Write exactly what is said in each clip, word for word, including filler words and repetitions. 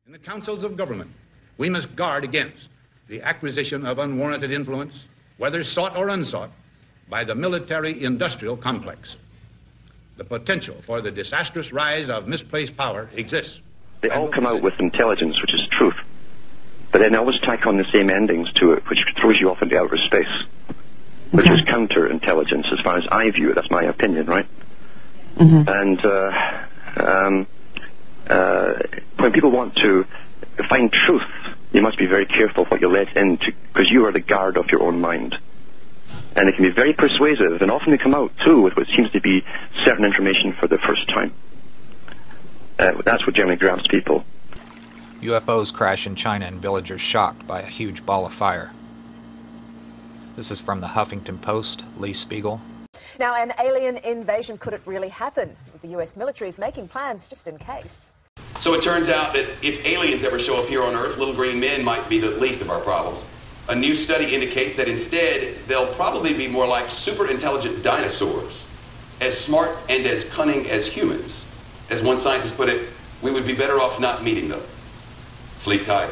In the councils of government, we must guard against the acquisition of unwarranted influence, whether sought or unsought, by the military-industrial complex. The potential for the disastrous rise of misplaced power exists. They all come out with intelligence, which is truth, but then they always tack on the same endings to it, which throws you off into outer space, which is counterintelligence as far as I view it. That's my opinion, right? Mm-hmm. And uh, um, uh, when people want to find truth, you must be very careful what you let in, because you are the guard of your own mind. And it can be very persuasive, and often they come out, too, with what seems to be certain information for the first time. Uh, that's what generally grabs people. U F Os crash in China and villagers shocked by a huge ball of fire. This is from the Huffington Post, Lee Spiegel. Now, an alien invasion, could it really happen? With the U S military is making plans just in case. So it turns out that if aliens ever show up here on Earth, little green men might be the least of our problems. A new study indicates that instead, they'll probably be more like super intelligent dinosaurs, as smart and as cunning as humans. As one scientist put it, we would be better off not meeting them. Sleep tight.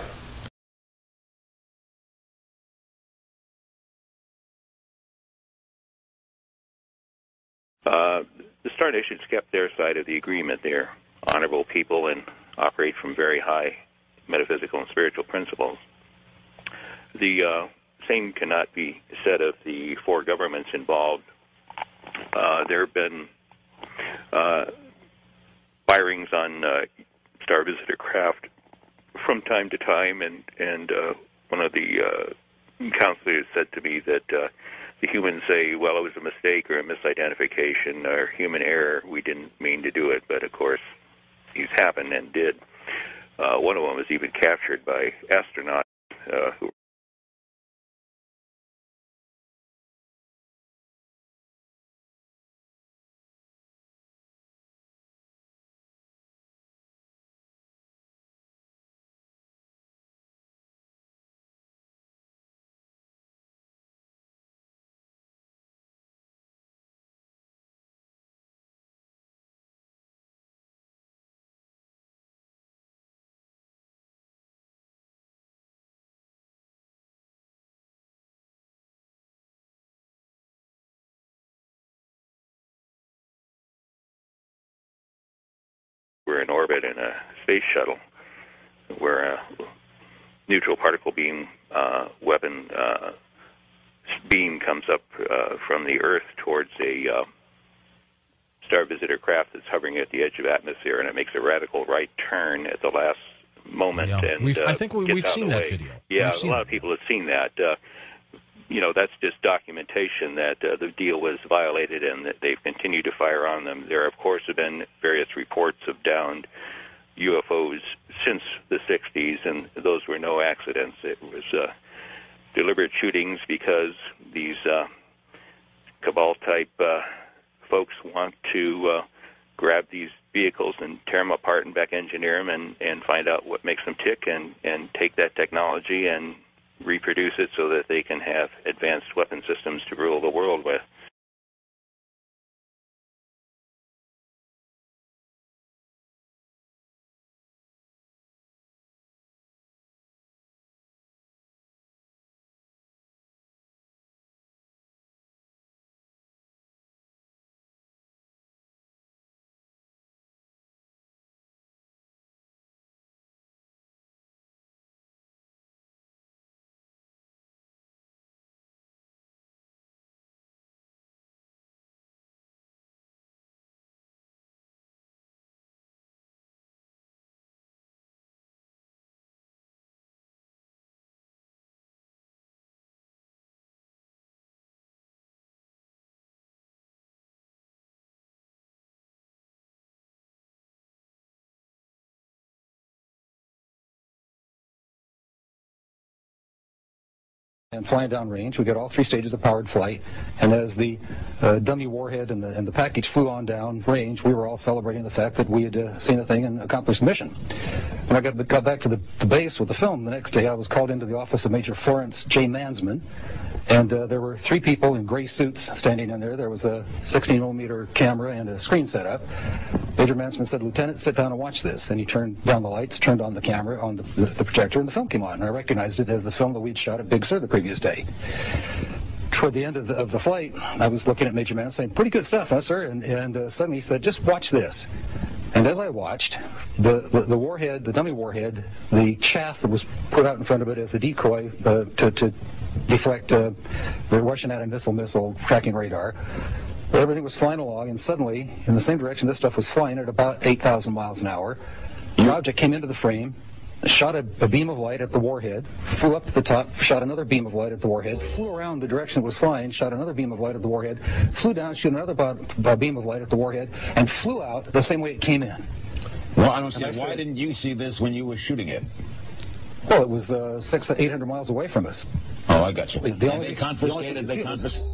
Uh, the Star Nations kept their side of the agreement. They're honorable people and operate from very high metaphysical and spiritual principles. The uh, same cannot be said of the four governments involved. Uh, there have been uh, firings on uh, Star Visitor craft from time to time, and, and uh, one of the uh, counselors said to me that uh, the humans say, well, it was a mistake or a misidentification or human error. We didn't mean to do it, but of course these happened and did. Uh, one of them was even captured by astronauts uh, who were in orbit in a space shuttle where a neutral particle beam uh, weapon uh, beam comes up uh, from the Earth towards a uh, Star Visitor craft that's hovering at the edge of atmosphere, and it makes a radical right turn at the last moment. Yeah. And we've, uh, I think we, we've seen that video. Yeah, we've a lot of people have seen that. Uh, you know, that's just documentation that uh, the deal was violated and that they've continued to fire on them. There, of course, have been various reports of downed U F Os since the sixties, and those were no accidents. It was uh, deliberate shootings because these uh, cabal-type uh, folks want to uh, grab these vehicles and tear them apart and back engineer them and, and find out what makes them tick and, and take that technology and reproduce it so that they can have advanced weapon systems to rule the world with. And flying down range, we got all three stages of powered flight, and as the uh, dummy warhead and the, and the package flew on down range, we were all celebrating the fact that we had uh, seen the thing and accomplished the mission. When I got, got back to the, the base with the film the next day, I was called into the office of Major Florence J. Mansman, and uh, there were three people in gray suits standing in there. There was a sixteen millimeter camera and a screen set up. Major Mansman said, "Lieutenant, sit down and watch this." And he turned down the lights, turned on the camera, on the, the, the projector, and the film came on. And I recognized it as the film that we'd shot at Big Sur the previous day. Toward the end of the, of the flight, I was looking at Major Mansman saying, "Pretty good stuff, huh, sir?" And, and uh, suddenly he said, "Just watch this." And as I watched, the, the, the warhead, the dummy warhead, the chaff that was put out in front of it as a decoy uh, to, to deflect uh, the Russian anti-missile missile tracking radar, everything was flying along, and suddenly, in the same direction this stuff was flying at about eight thousand miles an hour, the object came into the frame, shot a, a beam of light at the warhead, flew up to the top, shot another beam of light at the warhead, flew around the direction it was flying, shot another beam of light at the warhead, flew down, shot another b- beam of light at the warhead, and flew out the same way it came in. Well, I don't see. I Why said, didn't you see this when you were shooting it? Well, it was uh, six to eight hundred miles away from us. Oh, I got you. The and only, they confiscated. The they confiscated.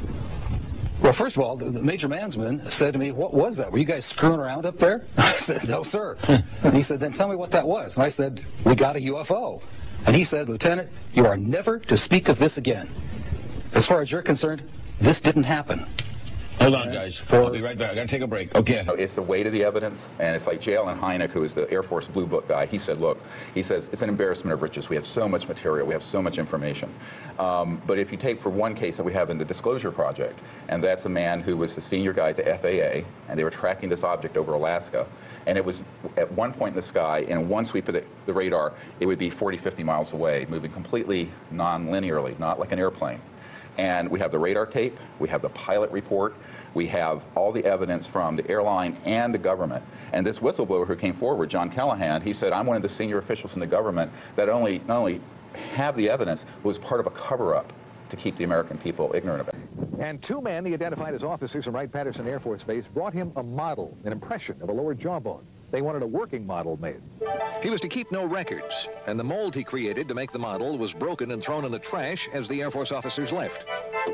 Well, first of all, the, the Major Mansman said to me, "What was that? Were you guys screwing around up there?" I said, "No, sir." And he said, "Then tell me what that was." And I said, "We got a U F O." And he said, "Lieutenant, you are never to speak of this again. As far as you're concerned, this didn't happen." Hold on, guys. I'll be right back. I got to take a break. Okay. It's the weight of the evidence, and it's like J. Allen Hynek, who is the Air Force Blue Book guy. He said, look, he says, it's an embarrassment of riches. We have so much material. We have so much information. Um, but if you take for one case that we have in the Disclosure Project, and that's a man who was the senior guy at the F A A, and they were tracking this object over Alaska, and it was at one point in the sky, and in one sweep of the, the radar, it would be forty, fifty miles away, moving completely non-linearly, not like an airplane. And we have the radar tape, we have the pilot report, we have all the evidence from the airline and the government. And this whistleblower who came forward, John Callahan, he said, I'm one of the senior officials in the government that only not only have the evidence, but was part of a cover-up to keep the American people ignorant of it. And two men he identified as officers from Wright-Patterson Air Force Base brought him a model, an impression of a lower jawbone. They wanted a working model made. He was to keep no records, and the mold he created to make the model was broken and thrown in the trash as the Air Force officers left.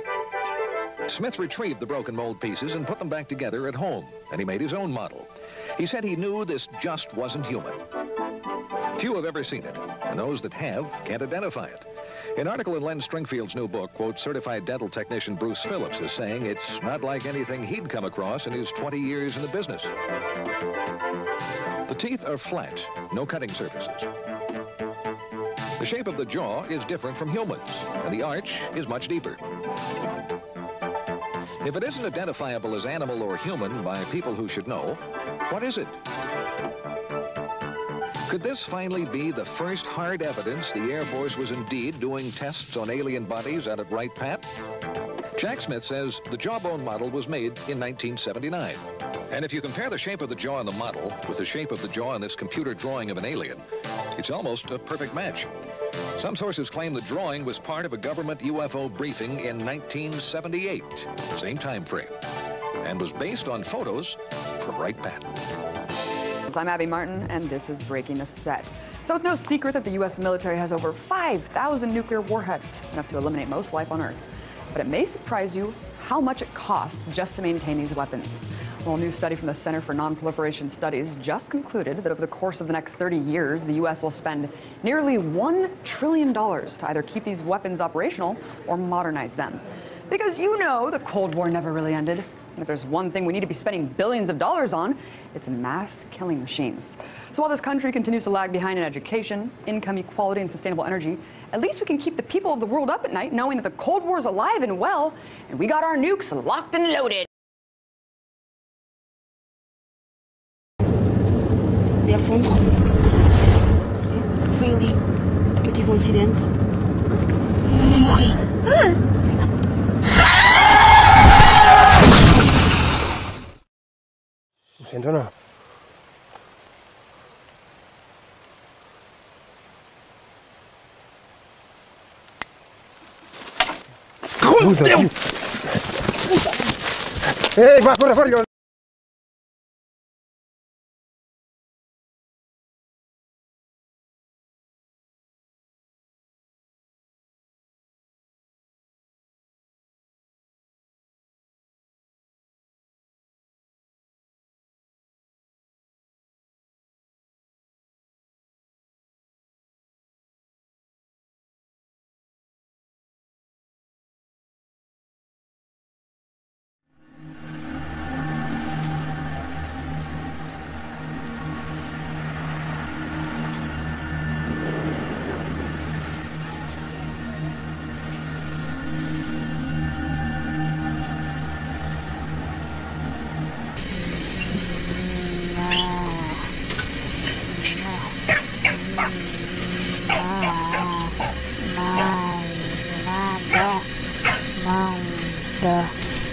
Smith retrieved the broken mold pieces and put them back together at home, and he made his own model. He said he knew this just wasn't human. Few have ever seen it, and those that have can't identify it. An article in Len Stringfield's new book quotes certified dental technician Bruce Phillips as saying it's not like anything he'd come across in his twenty years in the business. The teeth are flat, no cutting surfaces. The shape of the jaw is different from humans, and the arch is much deeper. If it isn't identifiable as animal or human by people who should know, what is it? Could this finally be the first hard evidence the Air Force was indeed doing tests on alien bodies out at Wright-Pat? Jack Smith says the jawbone model was made in nineteen seventy-nine. And if you compare the shape of the jaw in the model with the shape of the jaw in this computer drawing of an alien, it's almost a perfect match. Some sources claim the drawing was part of a government U F O briefing in nineteen seventy-eight, same time frame, and was based on photos from Wright-Pat. I'm Abby Martin, and this is Breaking the Set. So it's no secret that the U S military has over five thousand nuclear warheads, enough to eliminate most life on Earth. But it may surprise you how much it costs just to maintain these weapons. Well, a new study from the Center for Non-Proliferation Studies just concluded that over the course of the next thirty years, the U S will spend nearly one trillion dollars to either keep these weapons operational or modernize them. Because you know the Cold War never really ended. And if there's one thing we need to be spending billions of dollars on, it's mass killing machines. So while this country continues to lag behind in education, income equality, and sustainable energy, at least we can keep the people of the world up at night knowing that the Cold War is alive and well, and we got our nukes locked and loaded. De Afonso. Foi ali que eu tive um acidente e morri. Lo siento, no. Puta, tío. ¡Eh, va, corre, corre!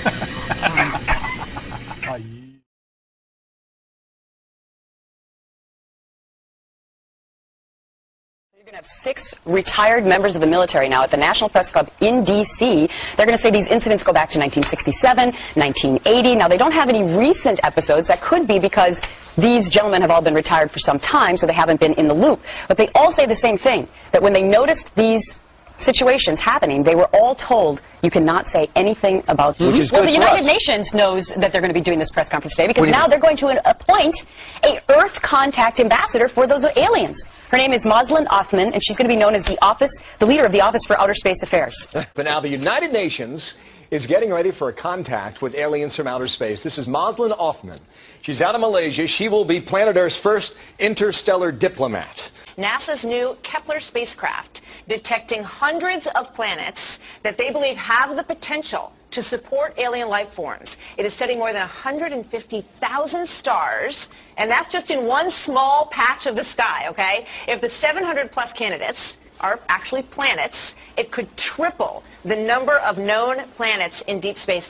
You're going to have six retired members of the military now at the National Press Club in D C They're going to say these incidents go back to nineteen sixty-seven, nineteen eighty. Now, they don't have any recent episodes. That could be because these gentlemen have all been retired for some time, so they haven't been in the loop. But they all say the same thing, that when they noticed these situations happening, they were all told you cannot say anything about them. Which is well, good the for United us. Nations knows that they're going to be doing this press conference today because What do you now mean? they're going to appoint a Earth contact ambassador for those aliens. Her name is Moslin Othman, and she's going to be known as the office, the leader of the Office for Outer Space Affairs. But now the United Nations is getting ready for a contact with aliens from outer space. This is Moslin Othman. She's out of Malaysia. She will be planet Earth's first interstellar diplomat. NASA's new Kepler spacecraft detecting hundreds of planets that they believe have the potential to support alien life forms. It is studying more than one hundred fifty thousand stars, and that's just in one small patch of the sky, okay? If the seven hundred plus candidates are actually planets, it could triple the number of known planets in deep space.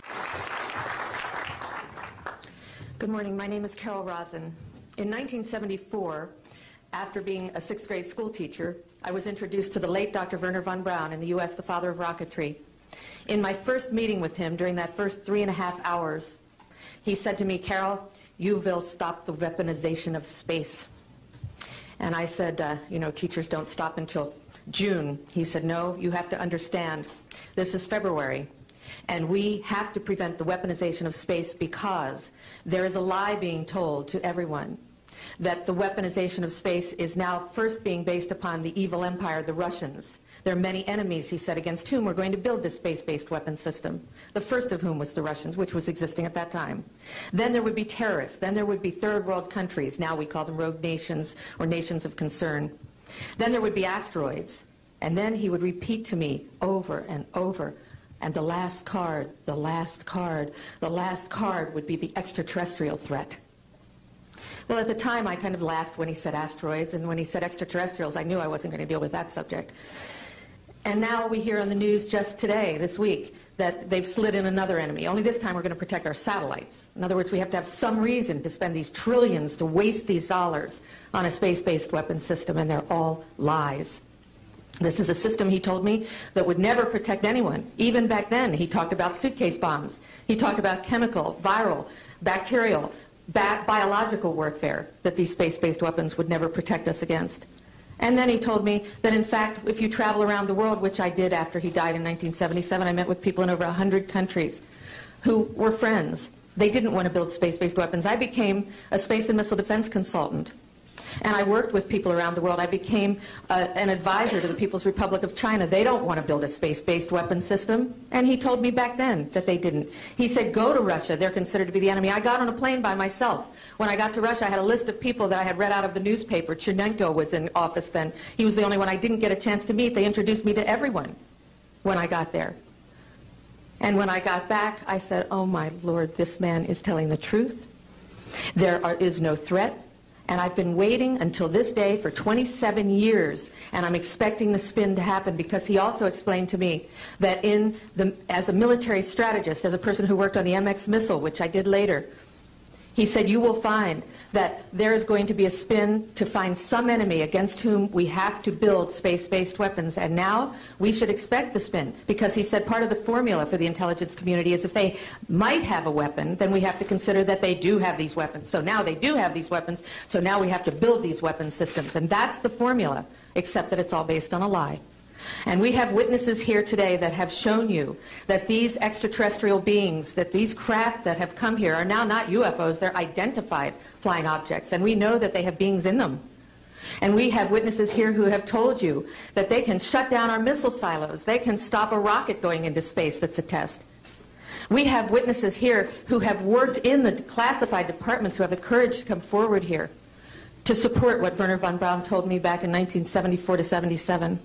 Good morning. My name is Carol Rosen. In nineteen seventy-four, after being a sixth grade school teacher, I was introduced to the late Doctor Wernher von Braun, in the U S the father of rocketry. In my first meeting with him, during that first three and a half hours, he said to me, Carol, you will stop the weaponization of space. And I said, uh, you know, teachers don't stop until June. He said, no, you have to understand, this is February. And we have to prevent the weaponization of space because there is a lie being told to everyone that the weaponization of space is now first being based upon the evil empire, the Russians. There are many enemies, he said, against whom we're going to build this space-based weapon system, the first of whom was the Russians, which was existing at that time. Then there would be terrorists. Then there would be third world countries. Now we call them rogue nations or nations of concern. Then there would be asteroids. And then he would repeat to me over and over, and the last card, the last card, the last card would be the extraterrestrial threat. Well, at the time, I kind of laughed when he said asteroids, and when he said extraterrestrials, I knew I wasn't going to deal with that subject. And now we hear on the news just today, this week, that they've slid in another enemy. Only this time we're going to protect our satellites. In other words, we have to have some reason to spend these trillions, to waste these dollars on a space-based weapon system, and they're all lies. This is a system, he told me, that would never protect anyone. Even back then, he talked about suitcase bombs. He talked about chemical, viral, bacterial, Ba biological warfare that these space-based weapons would never protect us against. And then he told me that, in fact, if you travel around the world, which I did after he died in nineteen seventy-seven, I met with people in over one hundred countries who were friends. They didn't want to build space-based weapons. I became a space and missile defense consultant. And I worked with people around the world. I became uh, an advisor to the People's Republic of China. They don't want to build a space-based weapon system. And he told me back then that they didn't. He said, go to Russia. They're considered to be the enemy. I got on a plane by myself. When I got to Russia, I had a list of people that I had read out of the newspaper. Chernenko was in office then. He was the only one I didn't get a chance to meet. They introduced me to everyone when I got there. And when I got back, I said, oh, my Lord, this man is telling the truth. There are, is no threat. And I've been waiting until this day for twenty-seven years, and I'm expecting the spin to happen, because he also explained to me that in the, as a military strategist, as a person who worked on the M X missile, which I did later, he said, you will find that there is going to be a spin to find some enemy against whom we have to build space-based weapons. And now we should expect the spin, because he said part of the formula for the intelligence community is if they might have a weapon, then we have to consider that they do have these weapons. So now they do have these weapons, so now we have to build these weapon systems. And that's the formula, except that it's all based on a lie. And we have witnesses here today that have shown you that these extraterrestrial beings, that these craft that have come here are now not U F Os, they're identified flying objects, and we know that they have beings in them. And we have witnesses here who have told you that they can shut down our missile silos, they can stop a rocket going into space that's a test. We have witnesses here who have worked in the classified departments, who have the courage to come forward here to support what Wernher von Braun told me back in nineteen seventy-four to seventy-seven.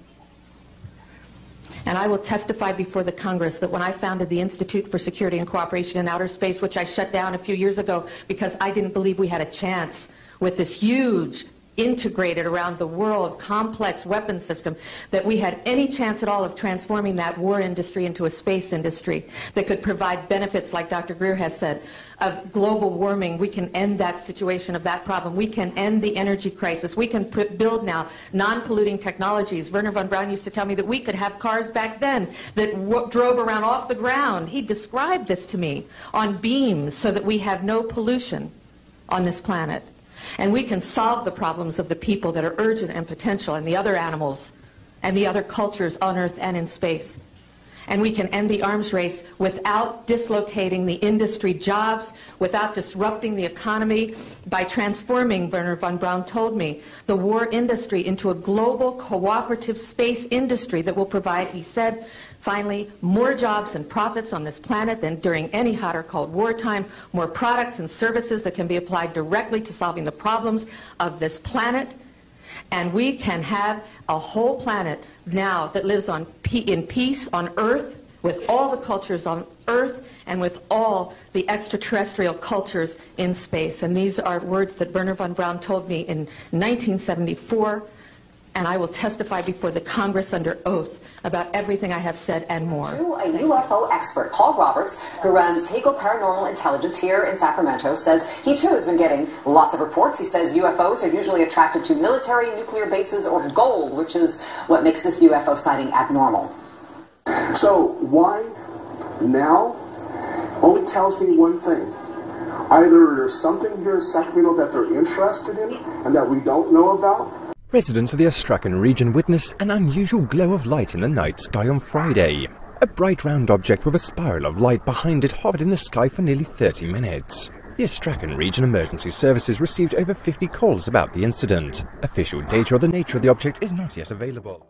And I will testify before the Congress that when I founded the Institute for Security and Cooperation in Outer Space, which I shut down a few years ago because I didn't believe we had a chance with this huge integrated around the world, complex weapon system, that we had any chance at all of transforming that war industry into a space industry that could provide benefits, like Doctor Greer has said, of global warming. We can end that situation of that problem. We can end the energy crisis. We can pr build now non-polluting technologies. Werner von Braun used to tell me that we could have cars back then that w drove around off the ground. He described this to me on beams so that we have no pollution on this planet. And we can solve the problems of the people that are urgent and potential, and the other animals and the other cultures on Earth and in space. And we can end the arms race without dislocating the industry jobs, without disrupting the economy, by transforming, Werner von Braun told me, the war industry into a global cooperative space industry that will provide, he said, finally, more jobs and profits on this planet than during any hot or cold wartime, more products and services that can be applied directly to solving the problems of this planet. And we can have a whole planet now that lives on in peace on Earth, with all the cultures on Earth and with all the extraterrestrial cultures in space. And these are words that Werner von Braun told me in nineteen seventy-four, and I will testify before the Congress under oath about everything I have said and more. To a U F O expert, Paul Roberts, who runs Hegel Paranormal Intelligence here in Sacramento, says he too has been getting lots of reports. He says U F Os are usually attracted to military, nuclear bases, or gold, which is what makes this U F O sighting abnormal. So why now? Only tells me one thing. Either there's something here in Sacramento that they're interested in and that we don't know about. Residents of the Astrakhan region witnessed an unusual glow of light in the night sky on Friday. A bright round object with a spiral of light behind it hovered in the sky for nearly thirty minutes. The Astrakhan region emergency services received over fifty calls about the incident. Official data of the nature of the object is not yet available.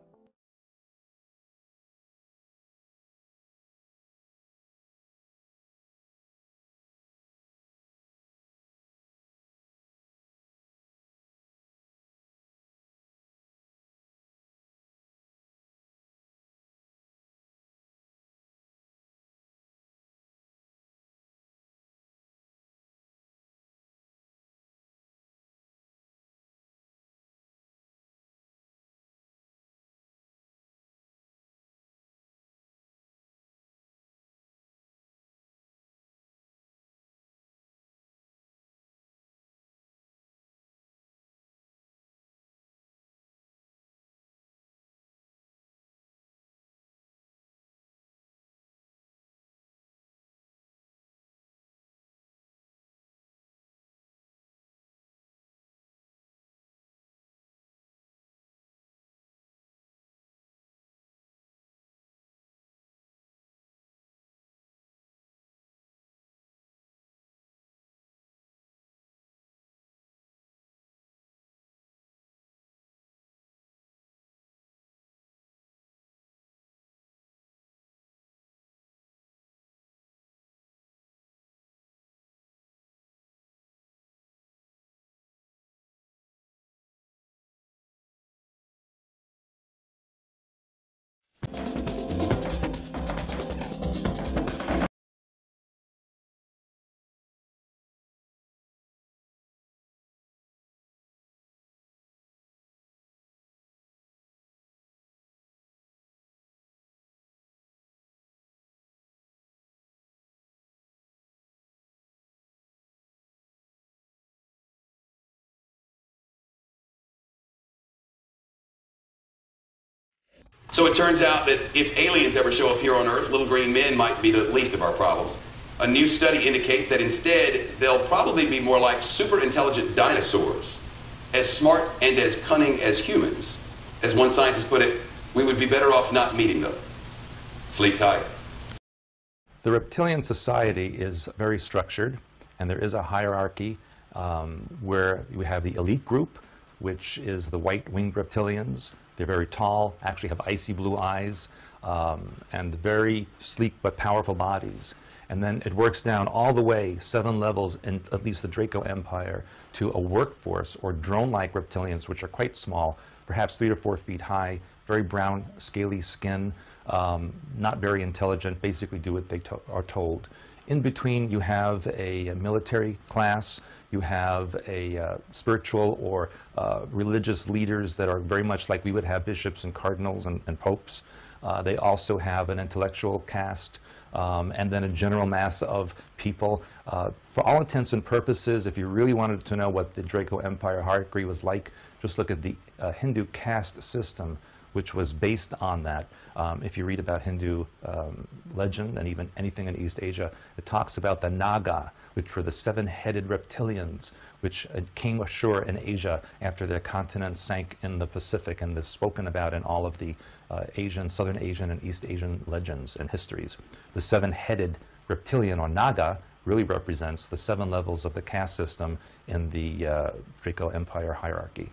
So it turns out that if aliens ever show up here on Earth, little green men might be the least of our problems. A new study indicates that instead, they'll probably be more like super intelligent dinosaurs, as smart and as cunning as humans. As one scientist put it, we would be better off not meeting them. Sleep tight. The reptilian society is very structured, and there is a hierarchy um, where we have the elite group, which is the white-winged reptilians. They're very tall, actually have icy blue eyes, um, and very sleek but powerful bodies. And then it works down all the way, seven levels in at least the Draco Empire, to a workforce or drone-like reptilians, which are quite small, perhaps three to four feet high, very brown, scaly skin, um, not very intelligent, basically do what they to are told. In between, you have a, a military class, you have a uh, spiritual or uh, religious leaders that are very much like we would have bishops and cardinals and, and popes. Uh, they also have an intellectual caste, um, and then a general mass of people. Uh, for all intents and purposes, if you really wanted to know what the Draco Empire hierarchy was like, just look at the uh, Hindu caste system, which was based on that. Um, if you read about Hindu um, legend and even anything in East Asia, it talks about the Naga, which were the seven-headed reptilians, which uh, came ashore in Asia after their continent sank in the Pacific, and is spoken about in all of the uh, Asian, Southern Asian, and East Asian legends and histories. The seven-headed reptilian, or Naga, really represents the seven levels of the caste system in the uh, Draco Empire hierarchy.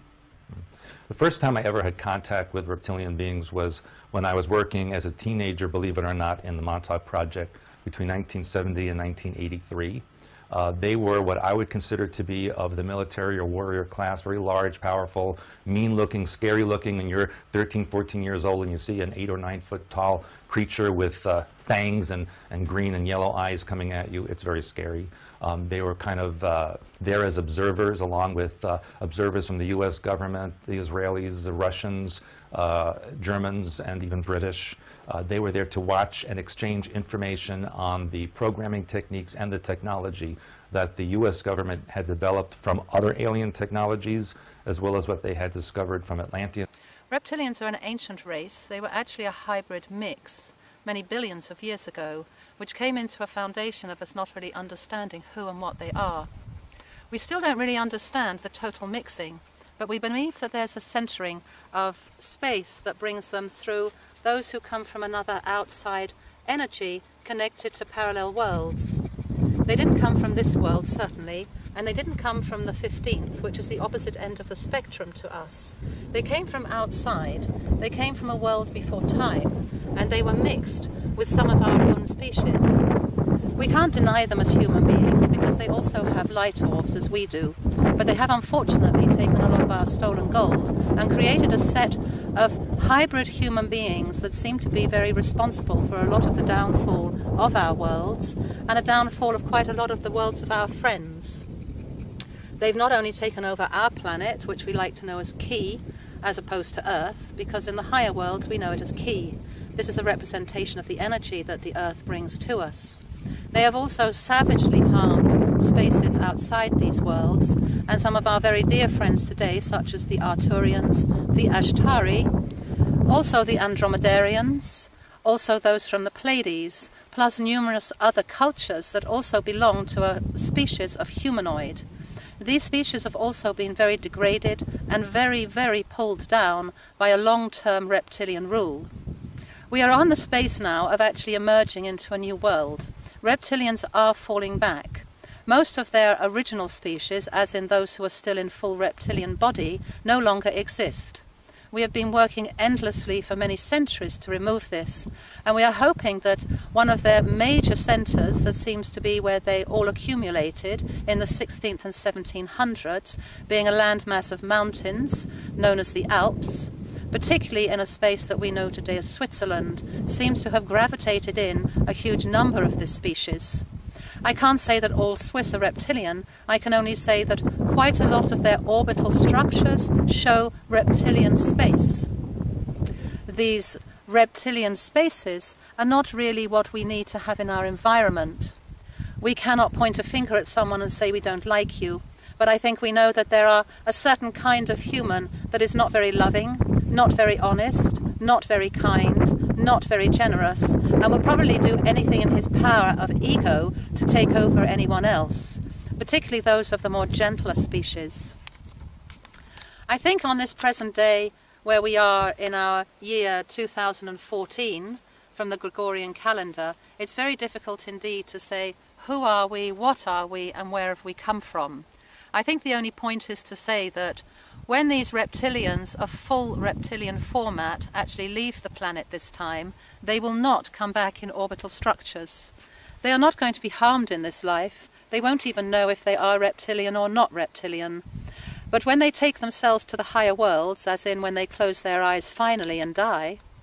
The first time I ever had contact with reptilian beings was when I was working as a teenager, believe it or not, in the Montauk Project between nineteen seventy and nineteen eighty-three. Uh, they were what I would consider to be of the military or warrior class, very large, powerful, mean-looking, scary-looking, and you're thirteen, fourteen years old and you see an eight or nine foot tall creature with uh, fangs and, and green and yellow eyes coming at you. It's very scary. Um, they were kind of uh, there as observers, along with uh, observers from the U S government, the Israelis, the Russians, uh, Germans, and even British. Uh, they were there to watch and exchange information on the programming techniques and the technology that the U S government had developed from other alien technologies, as well as what they had discovered from Atlantean. Reptilians are an ancient race. They were actually a hybrid mix many billions of years ago, which came into a foundation of us not really understanding who and what they are. We still don't really understand the total mixing, but we believe that there's a centering of space that brings them through those who come from another outside energy connected to parallel worlds. They didn't come from this world, certainly, and they didn't come from the fifteenth, which is the opposite end of the spectrum to us. They came from outside, they came from a world before time, and they were mixed with some of our own species. We can't deny them as human beings because they also have light orbs as we do, but they have unfortunately taken a lot of our stolen gold and created a set of hybrid human beings that seem to be very responsible for a lot of the downfall of our worlds and a downfall of quite a lot of the worlds of our friends. They've not only taken over our planet, which we like to know as Ki, as opposed to Earth, because in the higher worlds we know it as Ki. This is a representation of the energy that the Earth brings to us. They have also savagely harmed spaces outside these worlds, and some of our very dear friends today, such as the Arturians, the Ashtari, also the Andromedarians, also those from the Pleiades, plus numerous other cultures that also belong to a species of humanoid. These species have also been very degraded and very, very pulled down by a long-term reptilian rule. We are on the space now of actually emerging into a new world. Reptilians are falling back. Most of their original species, as in those who are still in full reptilian body, no longer exist. We have been working endlessly for many centuries to remove this, and we are hoping that one of their major centres, that seems to be where they all accumulated in the sixteenth and seventeen hundreds, being a landmass of mountains known as the Alps, particularly in a space that we know today as Switzerland, seems to have gravitated in a huge number of this species. I can't say that all Swiss are reptilian. I can only say that quite a lot of their orbital structures show reptilian space. These reptilian spaces are not really what we need to have in our environment. We cannot point a finger at someone and say we don't like you, but I think we know that there are a certain kind of human that is not very loving, not very honest, not very kind, not very generous, and will probably do anything in his power of ego to take over anyone else, particularly those of the more gentler species. I think on this present day, where we are in our year two thousand fourteen, from the Gregorian calendar, it's very difficult indeed to say who are we, what are we, and where have we come from. I think the only point is to say that when these reptilians of full reptilian format actually leave the planet this time, they will not come back in orbital structures. They are not going to be harmed in this life. They won't even know if they are reptilian or not reptilian. But when they take themselves to the higher worlds, as in when they close their eyes finally and die,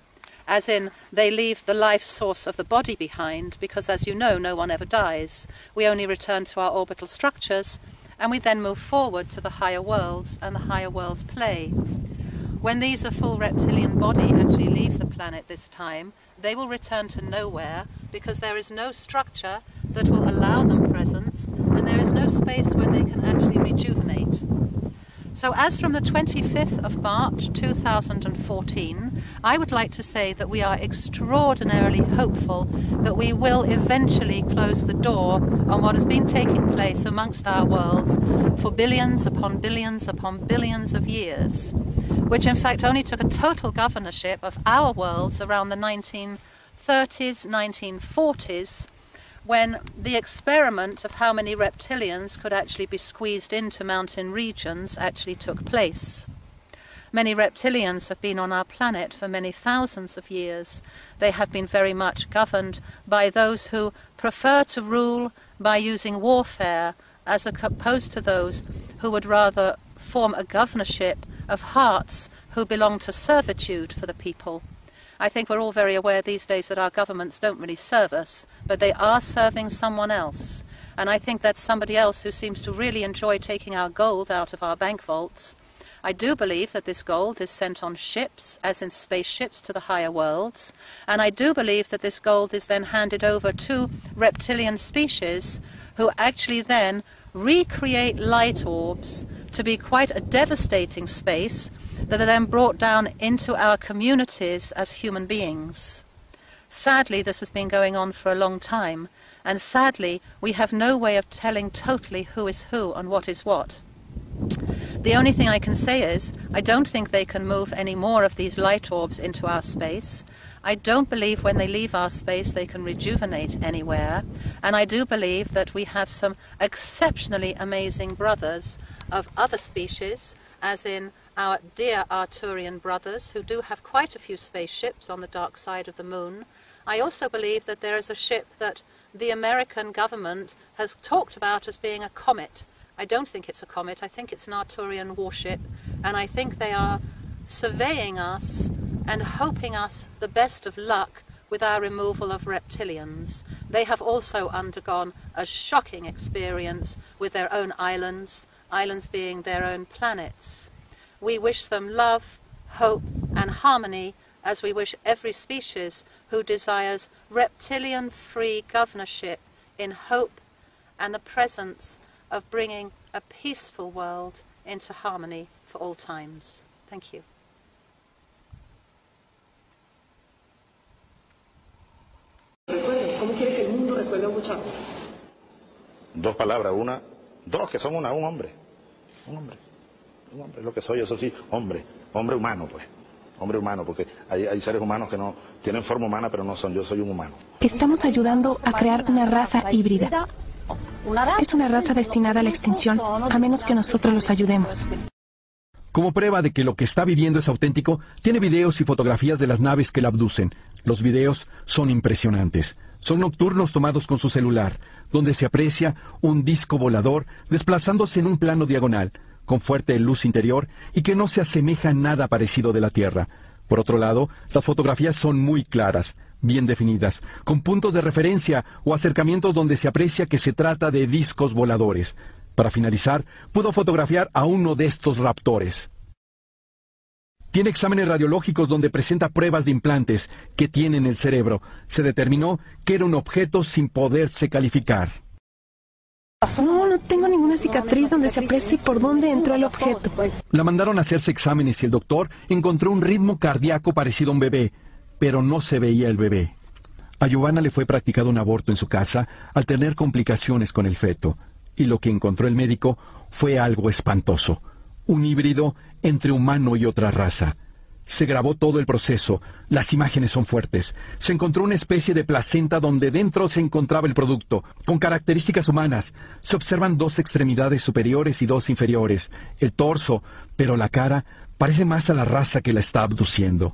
as in they leave the life source of the body behind, because as you know, no one ever dies. We only return to our orbital structures, and we then move forward to the higher worlds and the higher world play. When these a full reptilian body actually leave the planet this time, they will return to nowhere, because there is no structure that will allow them presence, and there is no space where they can actually rejuvenate. So as from the twenty-fifth of March two thousand fourteen, I would like to say that we are extraordinarily hopeful that we will eventually close the door on what has been taking place amongst our worlds for billions upon billions upon billions of years, which in fact only took a total governorship of our worlds around the nineteen thirties, nineteen forties, when the experiment of how many reptilians could actually be squeezed into mountain regions actually took place. Many reptilians have been on our planet for many thousands of years. They have been very much governed by those who prefer to rule by using warfare, as opposed to those who would rather form a governorship of hearts who belong to servitude for the people. I think we're all very aware these days that our governments don't really serve us, but they are serving someone else. And I think that's somebody else who seems to really enjoy taking our gold out of our bank vaults. I do believe that this gold is sent on ships, as in spaceships, to the higher worlds. And I do believe that this gold is then handed over to reptilian species who actually then recreate light orbs to be quite a devastating space that are then brought down into our communities as human beings. Sadly, this has been going on for a long time, and sadly, we have no way of telling totally who is who and what is what. The only thing I can say is, I don't think they can move any more of these light orbs into our space. I don't believe when they leave our space they can rejuvenate anywhere, and I do believe that we have some exceptionally amazing brothers of other species, as in our dear Arturian brothers, who do have quite a few spaceships on the dark side of the moon. I also believe that there is a ship that the American government has talked about as being a comet. I don't think it's a comet, I think it's an Arturian warship, and I think they are surveying us and hoping us the best of luck with our removal of reptilians. They have also undergone a shocking experience with their own islands, islands being their own planets. We wish them love, hope, and harmony, as we wish every species who desires reptilian-free governorship in hope and the presence of bringing a peaceful world into harmony for all times. Thank you. ¿Cómo quiere que el mundo recuerde a Hugo Chávez? Dos palabras, una, dos que son una, un hombre, un hombre. Un hombre, lo que soy, eso sí, hombre, hombre humano, pues, hombre humano, porque hay, hay seres humanos que no tienen forma humana, pero no son, yo soy un humano. Estamos ayudando a crear una raza híbrida. Es una raza destinada a la extinción, a menos que nosotros los ayudemos. Como prueba de que lo que está viviendo es auténtico, tiene videos y fotografías de las naves que la abducen. Los videos son impresionantes. Son nocturnos tomados con su celular, donde se aprecia un disco volador desplazándose en un plano diagonal, con fuerte luz interior y que no se asemeja a nada parecido de la Tierra. Por otro lado, las fotografías son muy claras, bien definidas, con puntos de referencia o acercamientos donde se aprecia que se trata de discos voladores. Para finalizar, pudo fotografiar a uno de estos raptores. Tiene exámenes radiológicos donde presenta pruebas de implantes que tiene en el cerebro. Se determinó que era un objeto sin poderse calificar. No, no tengo ninguna cicatriz donde se aprecie por dónde entró el objeto. La mandaron a hacerse exámenes y el doctor encontró un ritmo cardíaco parecido a un bebé, pero no se veía el bebé. A Giovanna le fue practicado un aborto en su casa al tener complicaciones con el feto, y lo que encontró el médico fue algo espantoso, un híbrido entre humano y otra raza. Se grabó todo el proceso, las imágenes son fuertes. Se encontró una especie de placenta donde dentro se encontraba el producto, con características humanas. Se observan dos extremidades superiores y dos inferiores, el torso, pero la cara parece más a la raza que la está abduciendo.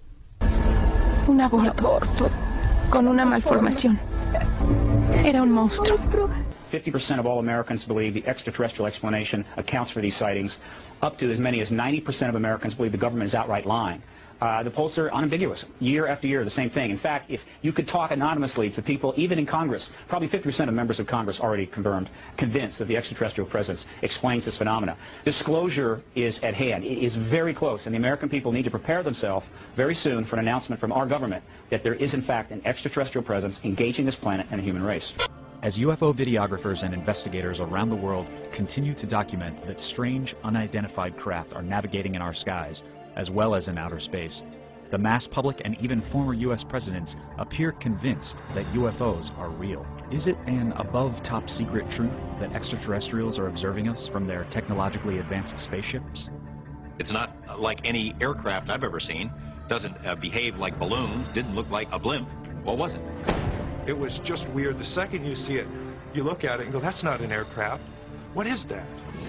Un aborto, con una malformación. Era un monstruo. fifty percent of all Americans believe the extraterrestrial explanation accounts for these sightings. Up to as many as ninety percent of Americans believe the government is outright lying. Uh, the polls are unambiguous. Year after year, the same thing. In fact, if you could talk anonymously to people, even in Congress, probably fifty percent of members of Congress already confirmed, convinced that the extraterrestrial presence explains this phenomena. Disclosure is at hand. It is very close, and the American people need to prepare themselves very soon for an announcement from our government that there is, in fact, an extraterrestrial presence engaging this planet and a human race. As U F O videographers and investigators around the world continue to document that strange, unidentified craft are navigating in our skies, as well as in outer space, the mass public and even former U S presidents appear convinced that U F Os are real. Is it an above top secret truth that extraterrestrials are observing us from their technologically advanced spaceships? It's not like any aircraft I've ever seen. Doesn't uh, behave like balloons, didn't look like a blimp. What was it? It was just weird. The second you see it, you look at it and go, that's not an aircraft. What is that?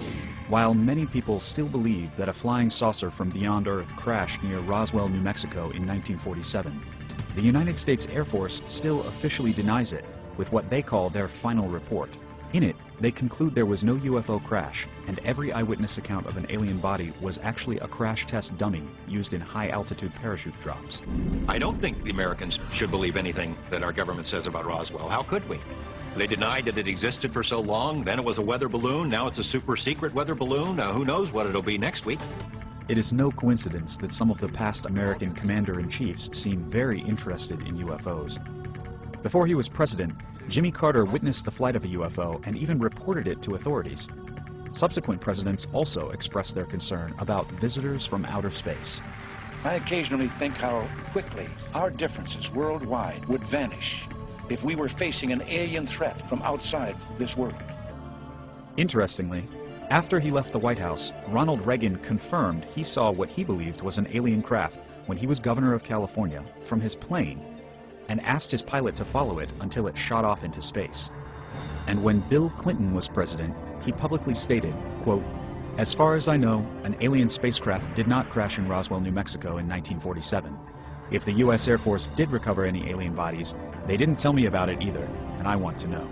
While many people still believe that a flying saucer from beyond Earth crashed near Roswell, New Mexico in nineteen forty-seven, the United States Air Force still officially denies it with what they call their final report. In it, they conclude there was no U F O crash, and every eyewitness account of an alien body was actually a crash test dummy used in high-altitude parachute drops. I don't think the Americans should believe anything that our government says about Roswell. How could we? They denied that it existed for so long, then it was a weather balloon, now it's a super-secret weather balloon. Uh, who knows what it'll be next week? It is no coincidence that some of the past American commander-in-chiefs seem very interested in U F Os. Before he was president, Jimmy Carter witnessed the flight of a U F O and even reported it to authorities. Subsequent presidents also expressed their concern about visitors from outer space. I occasionally think how quickly our differences worldwide would vanish if we were facing an alien threat from outside this world. Interestingly, after he left the White House, Ronald Reagan confirmed he saw what he believed was an alien craft when he was governor of California from his plane, and asked his pilot to follow it until it shot off into space. And when Bill Clinton was president, he publicly stated, quote, "As far as I know, an alien spacecraft did not crash in Roswell, New Mexico in nineteen forty-seven. If the U S Air Force did recover any alien bodies, they didn't tell me about it either, and I want to know."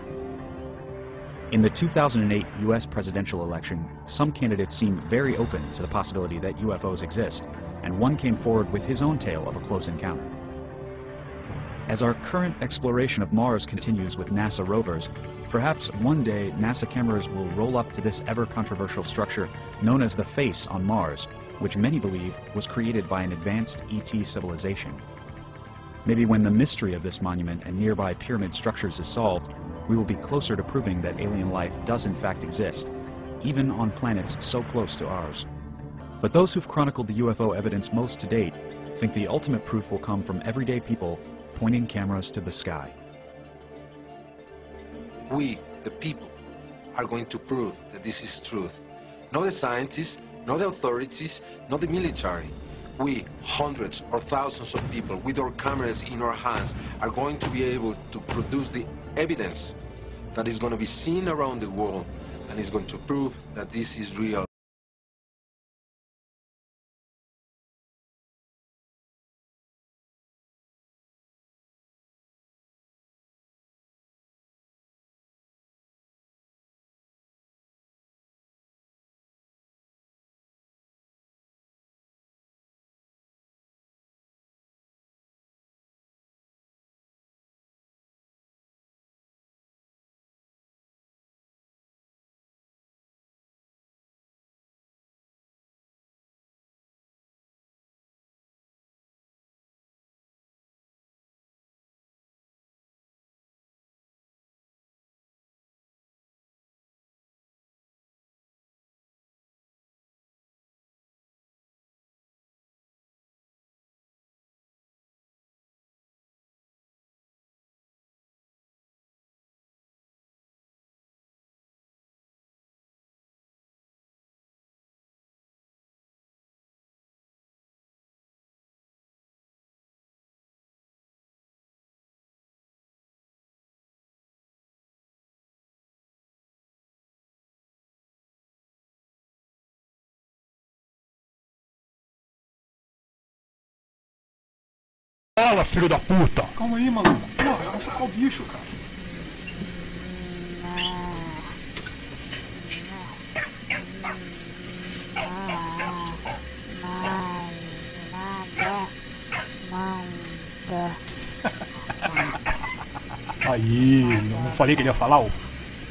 In the two thousand eight U S presidential election, some candidates seemed very open to the possibility that U F Os exist, and one came forward with his own tale of a close encounter. As our current exploration of Mars continues with NASA rovers, perhaps one day NASA cameras will roll up to this ever-controversial structure known as the Face on Mars, which many believe was created by an advanced E T civilization. Maybe when the mystery of this monument and nearby pyramid structures is solved, we will be closer to proving that alien life does in fact exist, even on planets so close to ours. But those who've chronicled the U F O evidence most to date think the ultimate proof will come from everyday people pointing cameras to the sky. We, the people, are going to prove that this is truth. Not the scientists, not the authorities, not the military. We, hundreds or thousands of people with our cameras in our hands, are going to be able to produce the evidence that is going to be seen around the world and is going to prove that this is real. Fala, filho da puta! Calma aí, maluco. Porra, vai machucar o bicho, cara. Ah, Ih, não falei que ele ia falar o.